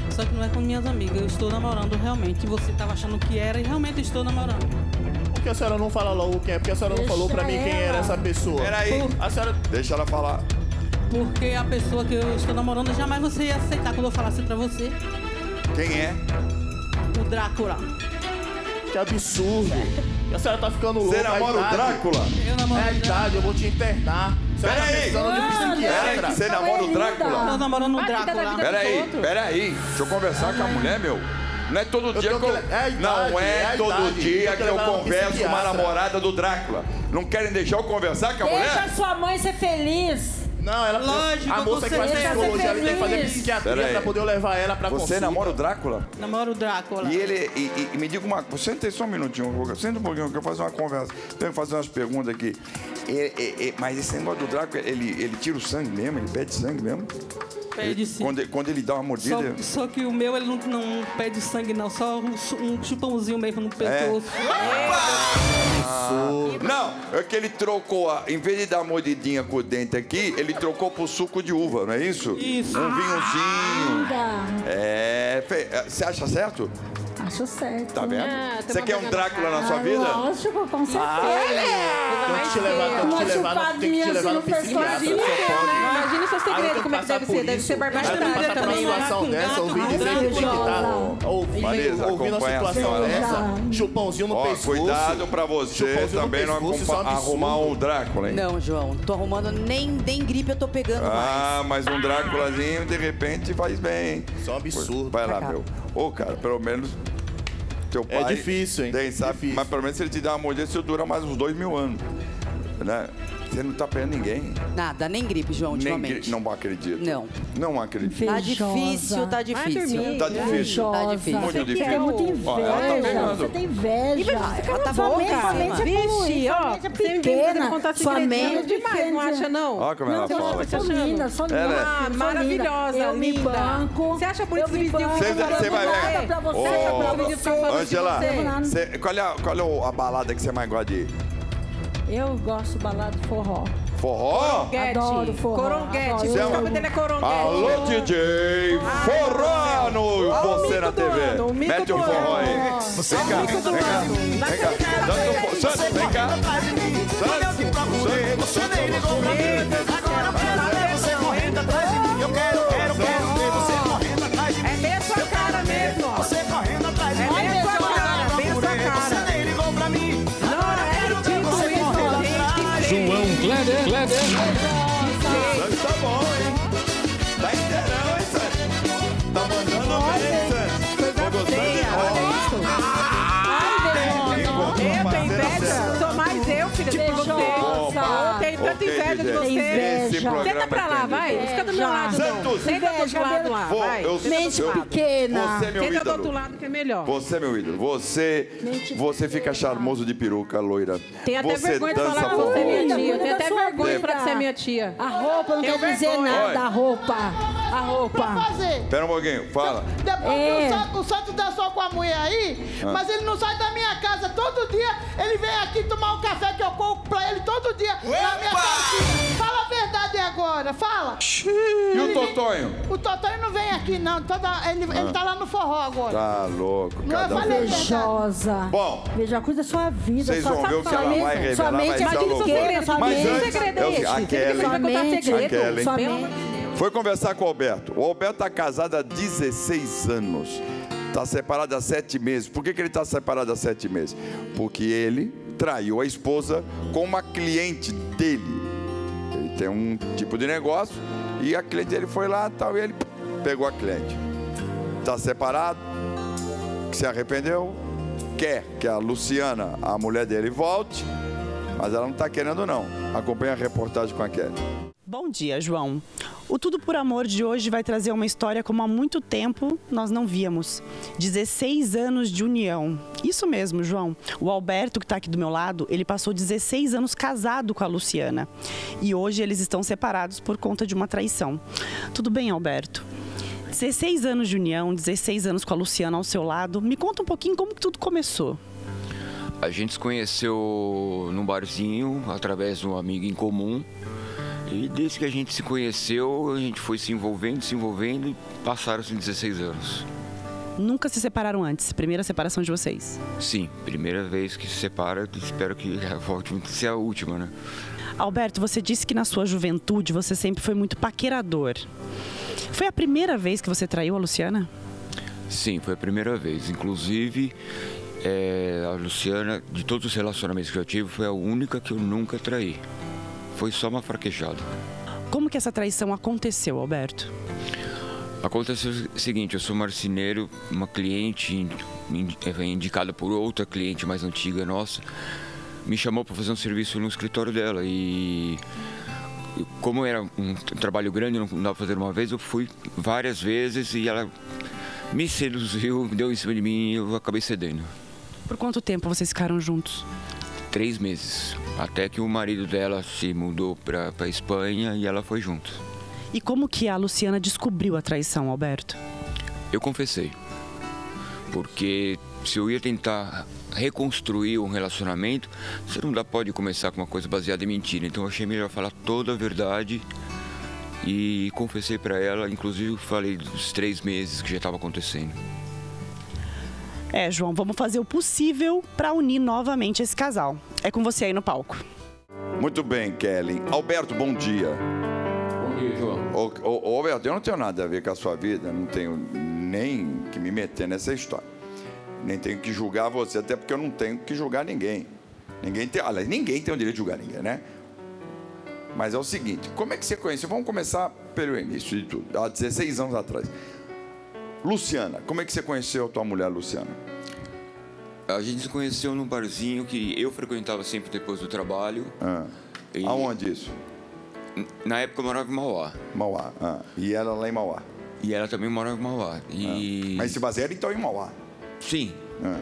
Só que não é com minhas amigas. Eu estou namorando realmente. Você estava achando que era e realmente estou namorando. Por que a senhora não fala logo o que é? Porque a senhora não falou pra mim quem era essa pessoa. Peraí, a senhora... deixa ela falar. Porque a pessoa que eu estou namorando, jamais você ia aceitar quando eu falasse pra você. Quem é? O Drácula. Que absurdo. A senhora tá ficando louca. Você namora o Drácula? Eu namoro É a idade, eu vou te internar. Peraí! Peraí, você namora o Drácula? Tô namorando o Drácula. Peraí. Deixa eu conversar com a mulher, meu. Não é todo dia que eu... Não é todo dia que eu converso com uma namorada do Drácula. Não querem deixar eu conversar com a mulher? Deixa sua mãe ser feliz. Não, ela... Lógico, a moça que faz psicologia, ela tem que fazer psiquiatria pra poder eu levar ela pra consulta. Você namora o Drácula? Namoro o Drácula. E ele... E me diga uma... Senta aí só um minutinho. Senta um pouquinho que eu vou fazer uma conversa. Tenho que fazer umas perguntas aqui. Mas esse negócio do Drácula, ele tira o sangue mesmo? Ele pede sangue mesmo? Pede sim. Quando ele dá uma mordida... Só que o meu, ele não pede sangue, não. Só um chupãozinho mesmo no pescoço. Não, é que ele trocou, em vez de dar uma mordidinha com o dente aqui, ele trocou pro suco de uva, não é isso? Isso. Um vinhozinho. Você acha certo? Acho certo. Tá vendo? Você quer um Drácula na sua vida? Lógico, com certeza. Tem que te levar no psiquiatra. Imagina o seu segredo, como é que deve ser. Deve ser barbaridade também. Uma situação dessa, ouvi dizer que tem que estar ouvindo a situação dessa, chupãozinho no pescoço. Cuidado pra você também não arrumar um Drácula, hein? Não, João, tô arrumando nem gripe eu tô pegando mais. Mas um Dráculazinho, de repente, faz bem, hein? Isso é um absurdo. Vai lá, meu. Ô, cara, pelo menos... Teu pai é difícil, hein? Sabe? Mas pelo menos se ele te der uma mordida, isso dura mais uns 2.000 anos. Né? Você não tá pegando ninguém. Nada, nem gripe, João, ultimamente. Não acredito. Não acredito. Tá difícil. Tá difícil. Tá difícil. Você tem muita inveja. Você tem inveja. Ela tá boa, cara. Vixe, ó. Você é pequena. Sua mente é demais, não acha, não? Olha como ela fala. Sou linda, sou linda. Maravilhosa, eu me linda. banco. Você acha por isso que você vai ver. Pra você. Angela, qual é a balada que você mais gosta de ir? Eu gosto de balada de forró. Forró? Adoro forró. Coronguete. O nome dele é Coronguete. Alô, DJ Forró no Você na TV. Mete o forró aí. Vem cá. Santos, vem cá. Agora pra você correndo atrás de mim. Eu quero ver você correndo atrás de mim. É bem a sua cara mesmo, ó. Você correndo atrás de mim. É bem a sua cara, bem a sua cara. Você nem ligou pra mim. João Kleber. Santos tá bom, hein? Tá inteirão, hein, Santos? Tá mandando bem, Santos. Tô gostando de Eu tenho inveja. Sou mais eu, filha, de você. Eu tenho tanta inveja de você. Senta pra lá, vai. Fica do meu lado, não. Senta do outro lado lá, vai. Mente pequena. Você é meu Senta do ídolo. outro lado que é melhor. Você é meu ídolo. Você fica charmoso de peruca, loira. Tem até vergonha de falar que você é minha tia. Tem até vergonha de falar que você é minha tia. A roupa não quer dizer nada, a roupa. A roupa. Pera um pouquinho, fala. Depois que o Santos dançou com a mulher aí, mas ele não sai da minha casa. Todo dia ele vem aqui tomar um café que eu compro pra ele todo dia na minha casa. Fala a verdade agora, fala. E o Totonho? O Totonho não vem aqui, não. Ele tá lá no forró agora. Tá louco, cada um. Invejosa. Bom. Veja, cuida da sua vida. Vocês vão ver o que ela vai revelar, sua mente vai ser loucura. Mas antes, a Kellen foi conversar com o Alberto. O Alberto tá casado há 16 anos. Tá separado há 7 meses. Por que ele está separado há 7 meses? Porque ele traiu a esposa com uma cliente dele. Ele tem um tipo de negócio e a cliente dele foi lá tal, e ele pegou a cliente. Está separado, se arrependeu, quer que a Luciana, a mulher dele, volte, mas ela não está querendo não. Acompanhe a reportagem com a Kelly. Bom dia, João. O Tudo por Amor de hoje vai trazer uma história como há muito tempo nós não víamos. 16 anos de união. Isso mesmo, João. O Alberto, que está aqui do meu lado, ele passou 16 anos casado com a Luciana. E hoje eles estão separados por conta de uma traição. Tudo bem, Alberto? 16 anos de união, 16 anos com a Luciana ao seu lado. Me conta um pouquinho como que tudo começou. A gente se conheceu num barzinho, através de um amigo em comum. E desde que a gente se conheceu, a gente foi se envolvendo e passaram-se 16 anos. Nunca se separaram antes? Primeira separação de vocês? Sim, primeira vez que se separa, espero que volte a ser a última, né? Alberto, você disse que na sua juventude você sempre foi muito paquerador. Foi a primeira vez que você traiu a Luciana? Sim, foi a primeira vez. Inclusive, a Luciana, de todos os relacionamentos que eu tive, foi a única que eu nunca traí. Foi só uma fraquejada. Como que essa traição aconteceu, Alberto? Aconteceu o seguinte, eu sou marceneiro, uma cliente indicada por outra cliente mais antiga nossa, me chamou para fazer um serviço no escritório dela e como era um trabalho grande, não dava para fazer uma vez, eu fui várias vezes e ela me seduziu, deu em cima de mim e eu acabei cedendo. Por quanto tempo vocês ficaram juntos? 3 meses, até que o marido dela se mudou para a Espanha e ela foi junto. E como que a Luciana descobriu a traição, Alberto? Eu confessei, porque se eu ia tentar reconstruir um relacionamento, você não pode começar com uma coisa baseada em mentira. Então eu achei melhor falar toda a verdade e confessei para ela, inclusive falei dos 3 meses que já estava acontecendo. João, vamos fazer o possível para unir novamente esse casal. É com você aí no palco. Muito bem, Kelly. Alberto, bom dia. Bom dia, João. Ô, Alberto, eu não tenho nada a ver com a sua vida, não tenho nem que me meter nessa história. Nem tenho que julgar você, até porque eu não tenho que julgar ninguém. Ninguém tem o direito de julgar ninguém, né? Mas é o seguinte, como é que você conheceu? Vamos começar pelo início de tudo, há 16 anos atrás. Luciana, como é que você conheceu a tua mulher, Luciana? A gente se conheceu num barzinho que eu frequentava sempre depois do trabalho. Aonde isso? Na época eu morava em Mauá. Mauá, E ela lá em Mauá? E ela também morava em Mauá. Mas se baseia então em Mauá? Sim.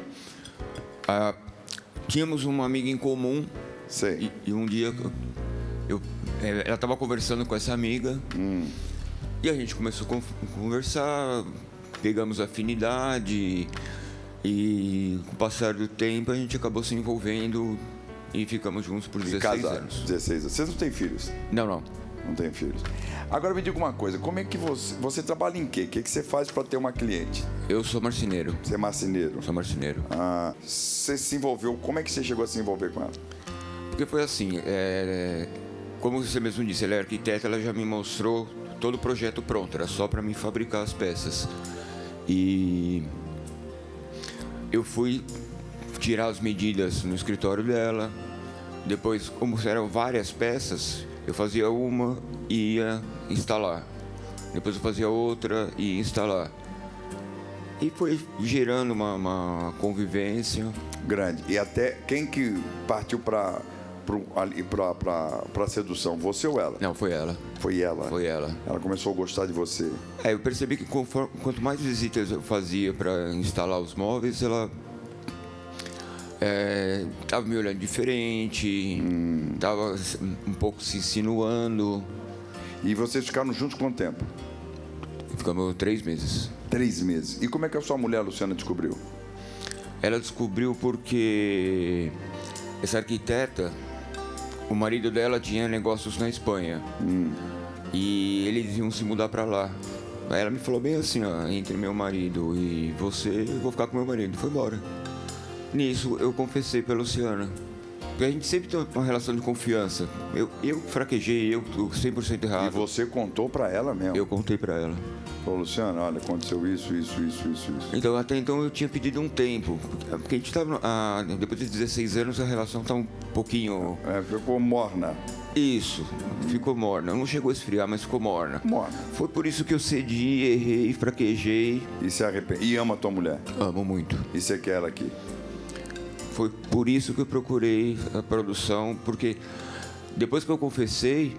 Tínhamos uma amiga em comum. Sei. E um dia ela estava conversando com essa amiga. E a gente começou a conversar, pegamos afinidade. E com o passar do tempo a gente acabou se envolvendo e ficamos juntos por 16 anos. 16 anos. Vocês não têm filhos? Não. Não tem filhos. Agora me diga uma coisa, como é que você trabalha em quê? O que você faz para ter uma cliente? Eu sou marceneiro. Você é marceneiro? Sou marceneiro. Você se envolveu, como é que você chegou a se envolver com ela? Porque foi assim, como você mesmo disse, ela é arquiteta, ela já me mostrou todo o projeto pronto, era só para mim fabricar as peças. E eu fui tirar as medidas no escritório dela, depois, como eram várias peças, eu fazia uma e ia instalar. Depois eu fazia outra e ia instalar. E foi gerando uma convivência. Grande. E até quem que partiu para sedução? Você ou ela? Não, foi ela. Foi ela? Foi ela. Ela começou a gostar de você? Eu percebi que quanto mais visitas eu fazia para instalar os móveis, ela estava me olhando diferente, estava um pouco se insinuando. E vocês ficaram juntos quanto tempo? Ficamos 3 meses. 3 meses. E como é que a sua mulher, Luciana, descobriu? Ela descobriu porque essa arquiteta, o marido dela tinha negócios na Espanha. E eles iam se mudar para lá. Aí ela me falou bem assim, entre meu marido e você, eu vou ficar com meu marido. Foi embora. Nisso, eu confessei pra Luciana. Porque a gente sempre tem uma relação de confiança. Eu fraquejei, eu 100% errado. E você contou pra ela mesmo? Eu contei pra ela. Falou, Luciana, olha, aconteceu isso. Então, até então, eu tinha pedido um tempo. Porque a gente tava, depois de 16 anos, a relação tá um pouquinho... ficou morna. Isso, ficou morna. Não chegou a esfriar, mas ficou morna. Foi por isso que eu cedi, errei, fraquejei. E se arrepende? E ama a tua mulher? Amo muito. E você quer ela aqui? Foi por isso que eu procurei a produção, porque depois que eu confessei,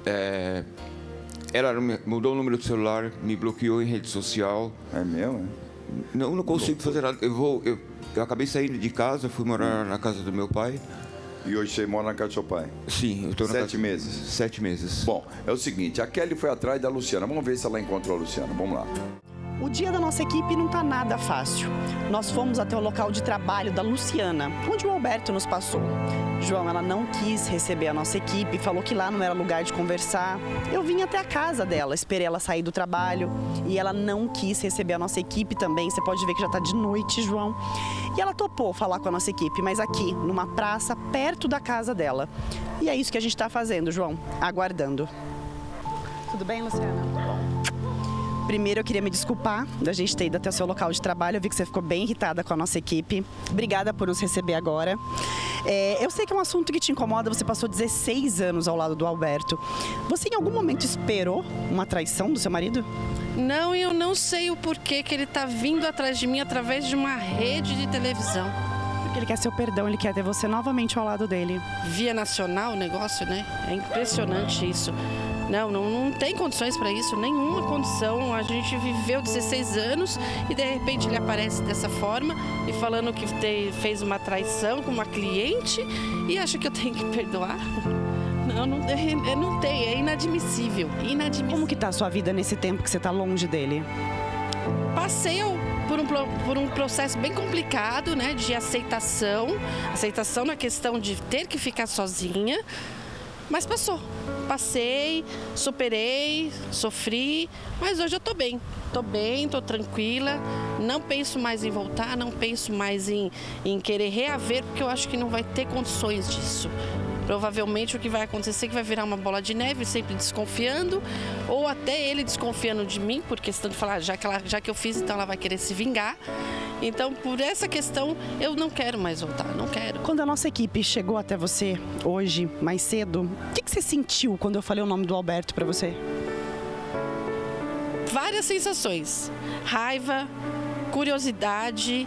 ela mudou o número do celular, me bloqueou em rede social. É mesmo? Não consigo fazer nada. Eu acabei saindo de casa, fui morar na casa do meu pai. E hoje você mora na casa do seu pai? Sim, eu estou na 7 meses? 7 meses. Bom, é o seguinte, a Kelly foi atrás da Luciana. Vamos ver se ela encontrou a Luciana. Vamos lá. O dia da nossa equipe não tá nada fácil. Nós fomos até o local de trabalho da Luciana, onde o Alberto nos passou. João, ela não quis receber a nossa equipe, falou que lá não era lugar de conversar. Eu vim até a casa dela, esperei ela sair do trabalho e ela não quis receber a nossa equipe também. Você pode ver que já tá de noite, João. E ela topou falar com a nossa equipe, mas aqui, numa praça, perto da casa dela. E é isso que a gente tá fazendo, João, aguardando. Tudo bem, Luciana? Primeiro, eu queria me desculpar da gente ter ido até o seu local de trabalho. Eu vi que você ficou bem irritada com a nossa equipe. Obrigada por nos receber agora. Eu sei que é um assunto que te incomoda. Você passou 16 anos ao lado do Alberto. Você, em algum momento, esperou uma traição do seu marido? Não, e eu não sei o porquê que ele tá vindo atrás de mim através de uma rede de televisão. Porque ele quer seu perdão, ele quer ter você novamente ao lado dele. Via nacional o negócio, né? É impressionante isso. Não tem condições para isso, nenhuma condição. A gente viveu 16 anos e de repente ele aparece dessa forma e falando que fez uma traição com uma cliente e acha que eu tenho que perdoar. Não tem, é inadmissível. Como que tá a sua vida nesse tempo que você tá longe dele? Passei por um processo bem complicado, né, de aceitação na questão de ter que ficar sozinha, mas passou. Passei, superei, sofri, mas hoje eu tô bem. Tô tranquila, não penso mais em voltar, não penso mais em querer reaver, porque eu acho que não vai ter condições disso. Provavelmente o que vai acontecer é que vai virar uma bola de neve, sempre desconfiando, ou até ele desconfiando de mim, por questão de falar, já que eu fiz, então ela vai querer se vingar. Então, por essa questão, eu não quero mais voltar, não quero. Quando a nossa equipe chegou até você hoje, mais cedo, o que você sentiu quando eu falei o nome do Alberto para você? Várias sensações. Raiva, curiosidade,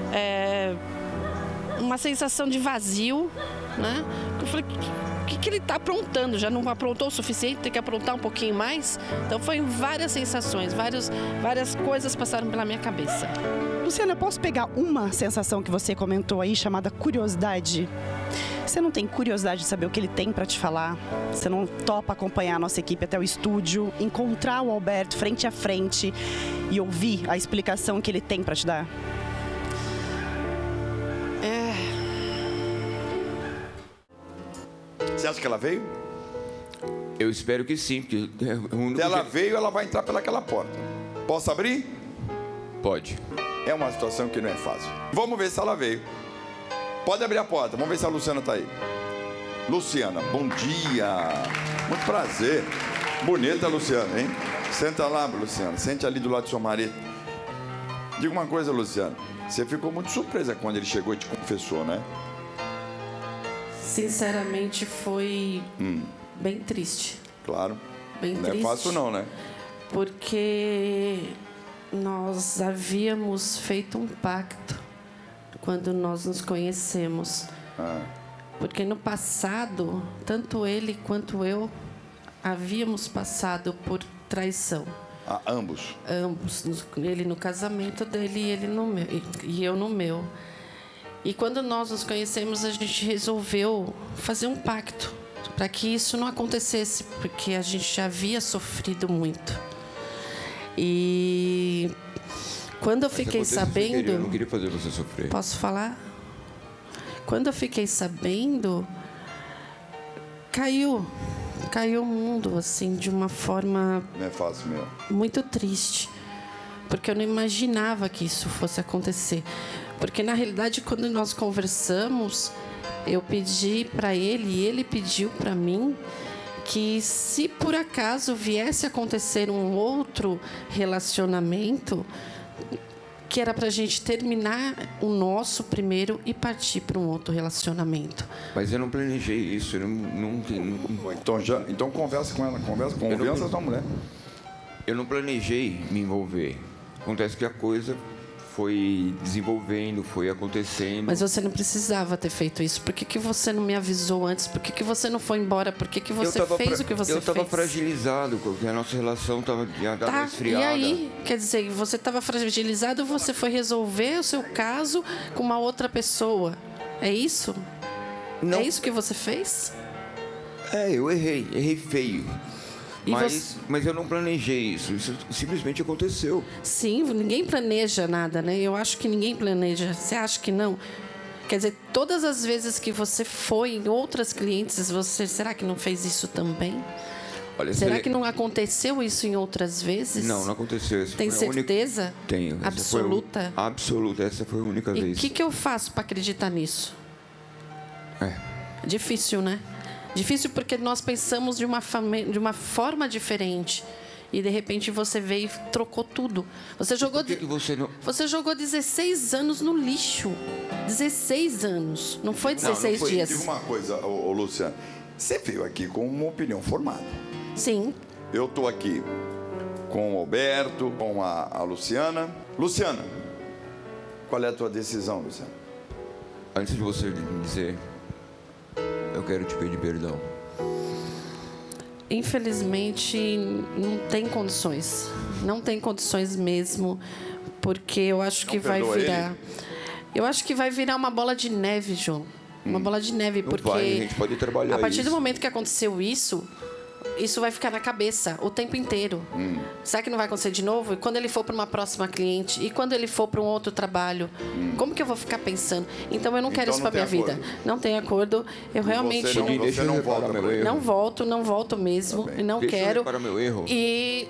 uma sensação de vazio, né? Eu falei, o que ele está aprontando? Já não aprontou o suficiente? Tem que aprontar um pouquinho mais? Então, foi várias sensações, várias coisas passaram pela minha cabeça. Luciana, eu posso pegar uma sensação que você comentou aí, chamada curiosidade? Você não tem curiosidade de saber o que ele tem para te falar? Você não topa acompanhar a nossa equipe até o estúdio, encontrar o Alberto frente a frente e ouvir a explicação que ele tem para te dar? Você acha que ela veio? Eu espero que sim. Porque se ela veio, ela vai entrar pelaquela porta. Posso abrir? Pode. É uma situação que não é fácil. Vamos ver se ela veio. Pode abrir a porta. Vamos ver se a Luciana está aí. Luciana, bom dia. Muito prazer. Bonita, Luciana, hein? Senta lá, Luciana. Sente ali do lado do seu marido. Diga uma coisa, Luciana. Você ficou muito surpresa quando ele chegou e te confessou, né? Sinceramente, foi bem triste. Claro. Bem não triste. Não é fácil não, né? Porque nós havíamos feito um pacto quando nós nos conhecemos. Porque no passado, tanto ele quanto eu havíamos passado por traição. Ambos? Ambos. Ele no casamento dele e ele no meu, e eu no meu. E quando nós nos conhecemos, a gente resolveu fazer um pacto para que isso não acontecesse, porque a gente já havia sofrido muito. E quando eu fiquei sabendo... Eu não queria fazer você sofrer. Posso falar? Quando eu fiquei sabendo, caiu o mundo, assim, de uma forma... Não é fácil mesmo. Muito triste. Porque eu não imaginava que isso fosse acontecer. Porque, na realidade, quando nós conversamos, eu pedi para ele e ele pediu para mim que, se por acaso viesse a acontecer um outro relacionamento, que era para a gente terminar o nosso primeiro e partir para um outro relacionamento. Mas eu não planejei isso. Eu não... Então conversa com ela. Conversa com a tua mulher. Eu não planejei me envolver. Acontece que a coisa foi desenvolvendo, foi acontecendo. Mas você não precisava ter feito isso. Por que você não me avisou antes? Por que você não foi embora? Por que você fez o que você fez? Eu estava fragilizado, porque a nossa relação estava esfriada. E aí, quer dizer, você estava fragilizado, você foi resolver o seu caso com uma outra pessoa. É isso? Não. É isso que você fez? Eu errei feio. Mas eu não planejei isso. Isso simplesmente aconteceu. Sim, ninguém planeja nada, né? Eu acho que ninguém planeja. Você acha que não? Quer dizer, todas as vezes que você foi em outras clientes, será que não fez isso também? Olha, será que não aconteceu isso em outras vezes? Não aconteceu. Essa Tem certeza? Única... Tenho. Absoluta? Absoluta. Essa foi a única vez. E o que eu faço para acreditar nisso? Difícil, né? Difícil porque nós pensamos de uma forma diferente. E, de repente, você veio e trocou tudo. Você jogou, você jogou 16 anos no lixo. 16 anos. Não foi 16 dias. Diga uma coisa, Luciana. Você veio aqui com uma opinião formada. Sim. Eu estou aqui com o Alberto, com a Luciana. Luciana, qual é a tua decisão, Luciana? Antes de você dizer, eu quero te pedir perdão. Infelizmente, não tem condições. Não tem condições mesmo, porque eu acho que vai virar... Eu acho que vai virar uma bola de neve, João. Uma bola de neve, porque... Não vai, a gente pode trabalhar a partir isso. do momento que aconteceu isso vai ficar na cabeça o tempo inteiro. Será que não vai acontecer de novo? E quando ele for para uma próxima cliente? E quando ele for para um outro trabalho? Como que eu vou ficar pensando? Então, eu não quero isso para minha vida. Não tem acordo. Eu realmente... Você não volta meu erro? Não volto mesmo. E não quero. Para meu erro. E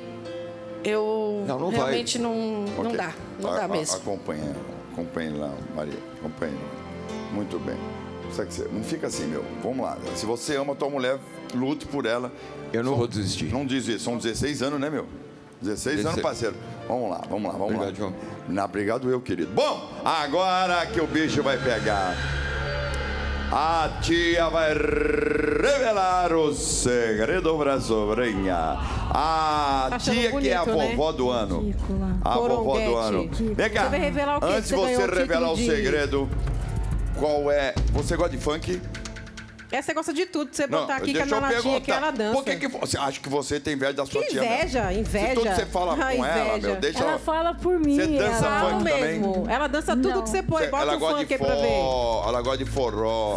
eu realmente não dá. Não dá mesmo. Acompanhe lá, Maria. Acompanhe. Muito bem. Não fica assim, meu. Vamos lá. Se você ama a tua mulher, lute por ela. Eu não vou desistir. Não desiste. São 16 anos, né, meu? 16 anos, parceiro. Vamos lá. Obrigado, João. Obrigado eu, querido. Bom, agora que o bicho vai pegar. A tia vai revelar o segredo pra sobrinha. A tia que é a vovó do ano. A vovó do ano. Vem cá. Antes de você revelar o segredo, qual é... Você gosta de funk? Você gosta de tudo. Você botar aqui que a Nanatinha que ela dança. Por que você acha que você tem inveja da sua tia? Inveja. Se tudo você fala com ela, meu, deixa ela... Ela fala por mim. Você dança funk mesmo. também? Ela dança tudo que você põe. Bota o funk aí pra ver. Ela gosta de forró.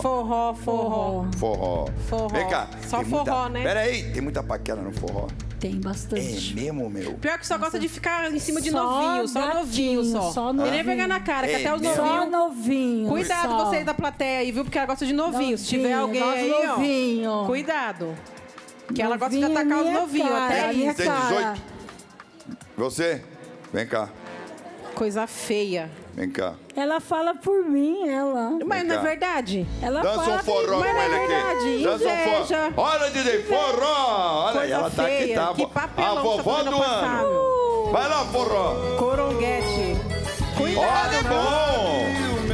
Forró. Vem cá. Só forró, né? Peraí, tem muita paquera no forró? Tem bastante. É mesmo, meu? Pior que só gosta de ficar em cima de novinho. Só novinho, só. Novinho. E nem pegar na cara, que até os novinhos... Só novinho. Cuidado vocês da plateia aí, viu? Porque ela gosta de novinho. Se tiver alguém aí, ó... Cuidado. Que ela gosta de atacar os novinhos. Até aí. Tem 18? Você? Vem cá. Coisa feia. Vem cá. Ela fala por mim, ela. Mas não é verdade? Ela dança fala um forró com ele aqui. Dança um forró. Olha, DJ, forró. Olha aí, ela tá aqui, tá? A vovó do ano. Vai lá, forró. Coronguete. Cuidado, olha, bom.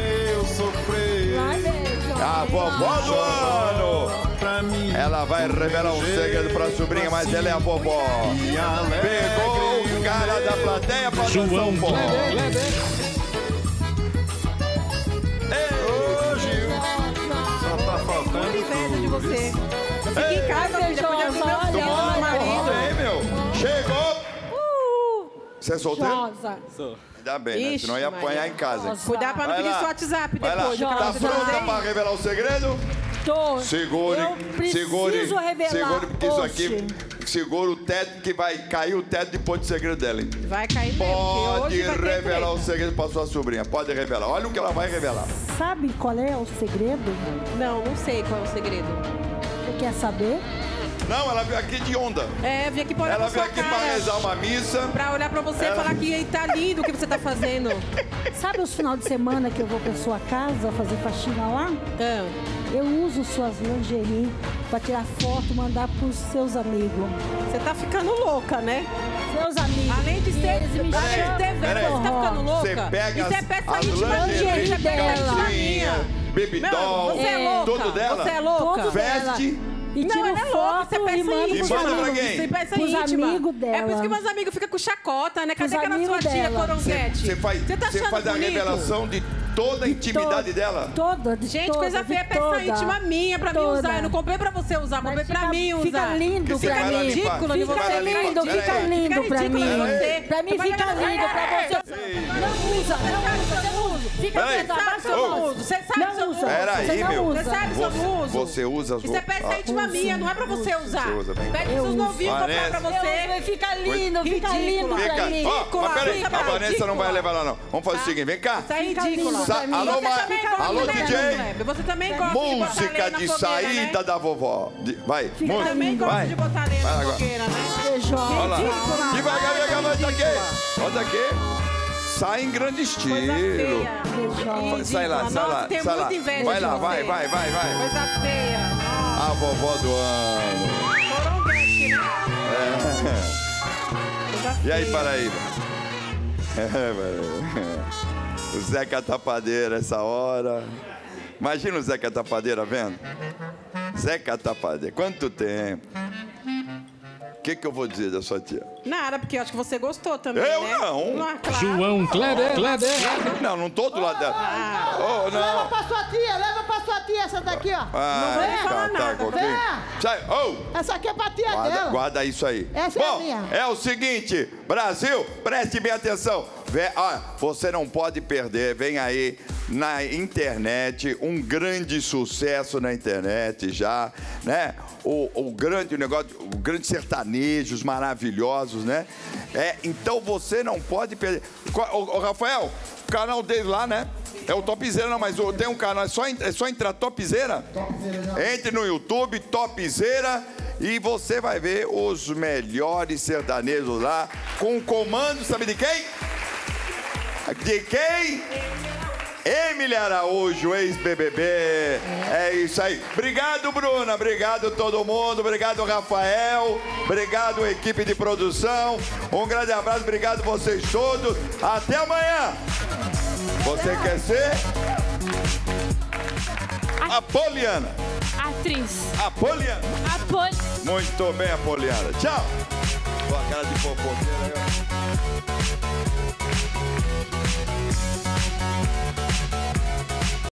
A vovó do ano. Ela vai revelar um segredo pra sobrinha, mas ela é a vovó. Pegou o cara da plateia pra dançar um forró. Só tá faltando inveja de você. Fica em casa, filha, podia ver meu marido. Aí, meu. Chegou. Você é solteiro? Sou. Ainda bem, né? Senão ia apanhar em casa. Cuidado pra não pedir seu WhatsApp depois. Tá pronta pra revelar o segredo? Tô. Segure, porque isso aqui... Oxi. Segura o teto, que vai cair o teto depois do segredo dela, hein? Vai cair mesmo, pode revelar o segredo pra sua sobrinha. Pode revelar. Olha o que ela vai revelar. Sabe qual é o segredo? Não sei qual é o segredo. Você quer saber? Não, ela veio aqui de onda. É, veio aqui pra olhar pra sua cara. Ela veio aqui pra rezar uma missa. Pra olhar pra você e falar que tá lindo o que você tá fazendo. Sabe os final de semana que eu vou pra sua casa fazer faxina lá? Eu uso suas lingerie pra tirar foto e mandar pros seus amigos. Você tá ficando louca, né? Seus amigos. Além de ser velho, você tá ficando louca? Você pega isso é peça íntima lingerie dela. Baby doll, você é louca. tudo dela. Você é louca. Veste. E tira foto e manda e manda pra quem? Você peça pros amigos dela. É por isso que meus amigos ficam com chacota, né? Cadê Pros aquela sua tia dela. Coronguete? Você faz a revelação de toda a intimidade dela? Gente, coisa feia é peça íntima minha pra mim usar. Eu não comprei pra você usar, comprei pra mim usar. Fica lindo pra mim. Ridículo de você. Fica lindo pra mim. Pra mim fica lindo pra você. Não usa, não usa. Fica quieto, abaixa se eu não uso? Você sabe se eu uso? Peraí, meu. Você sabe se eu não uso? Você usa as Isso é presente minha, não é pra você usar. Você usa bem. Pede pros novinhos comprar pra você. Fica lindo, fica lindo pra mim. Ó, mas peraí, a Vanessa não vai levar lá, não. Vamos fazer o seguinte, vem cá. Isso é ridículo. Alô, DJ. Você também gosta Música de saída da vovó. Vai, Você também gosta de botar lenha na fogueira, né? Olha lá. Devagar, volta aqui. Volta aqui. Sai em grande estilo. Sai lá. Vai lá, vai. Coisa feia. A vovó do ano. Coronguete, né? E aí, Paraíba? O Zeca Tapadeira, essa hora. Imagina o Zeca Tapadeira vendo? Zeca Tapadeira, quanto tempo? O que eu vou dizer da sua tia? Nada, porque eu acho que você gostou também, Eu né? não. Claro. João Kleber. Não tô do lado dela. Oh, não. Leva pra sua tia essa daqui, ó. Não vai falar nada. Sai. Essa aqui é pra tia dela. Guarda isso aí. Essa é a minha. É o seguinte, Brasil, preste bem atenção. Olha, você não pode perder, vem aí na internet, um grande sucesso na internet já, né? O grande negócio, o grande sertanejos maravilhosos, né? Então você não pode perder. Ô, Rafael, o canal dele lá, né? É o Topzera, não, mas tem um canal, é só entrar Topzera. Entre no YouTube, Topzera, e você vai ver os melhores sertanejos lá, com o comando, sabe de quem? De quem? Emily Araújo, ex-BBB. É isso aí. Obrigado, Bruna. Obrigado, todo mundo. Obrigado, Rafael. Obrigado, equipe de produção. Um grande abraço. Obrigado vocês todos. Até amanhã. Você quer ser? Apoliana. Atriz. Apoliana. Muito bem, Apoliana. Tchau. Com a cara de fofoqueira.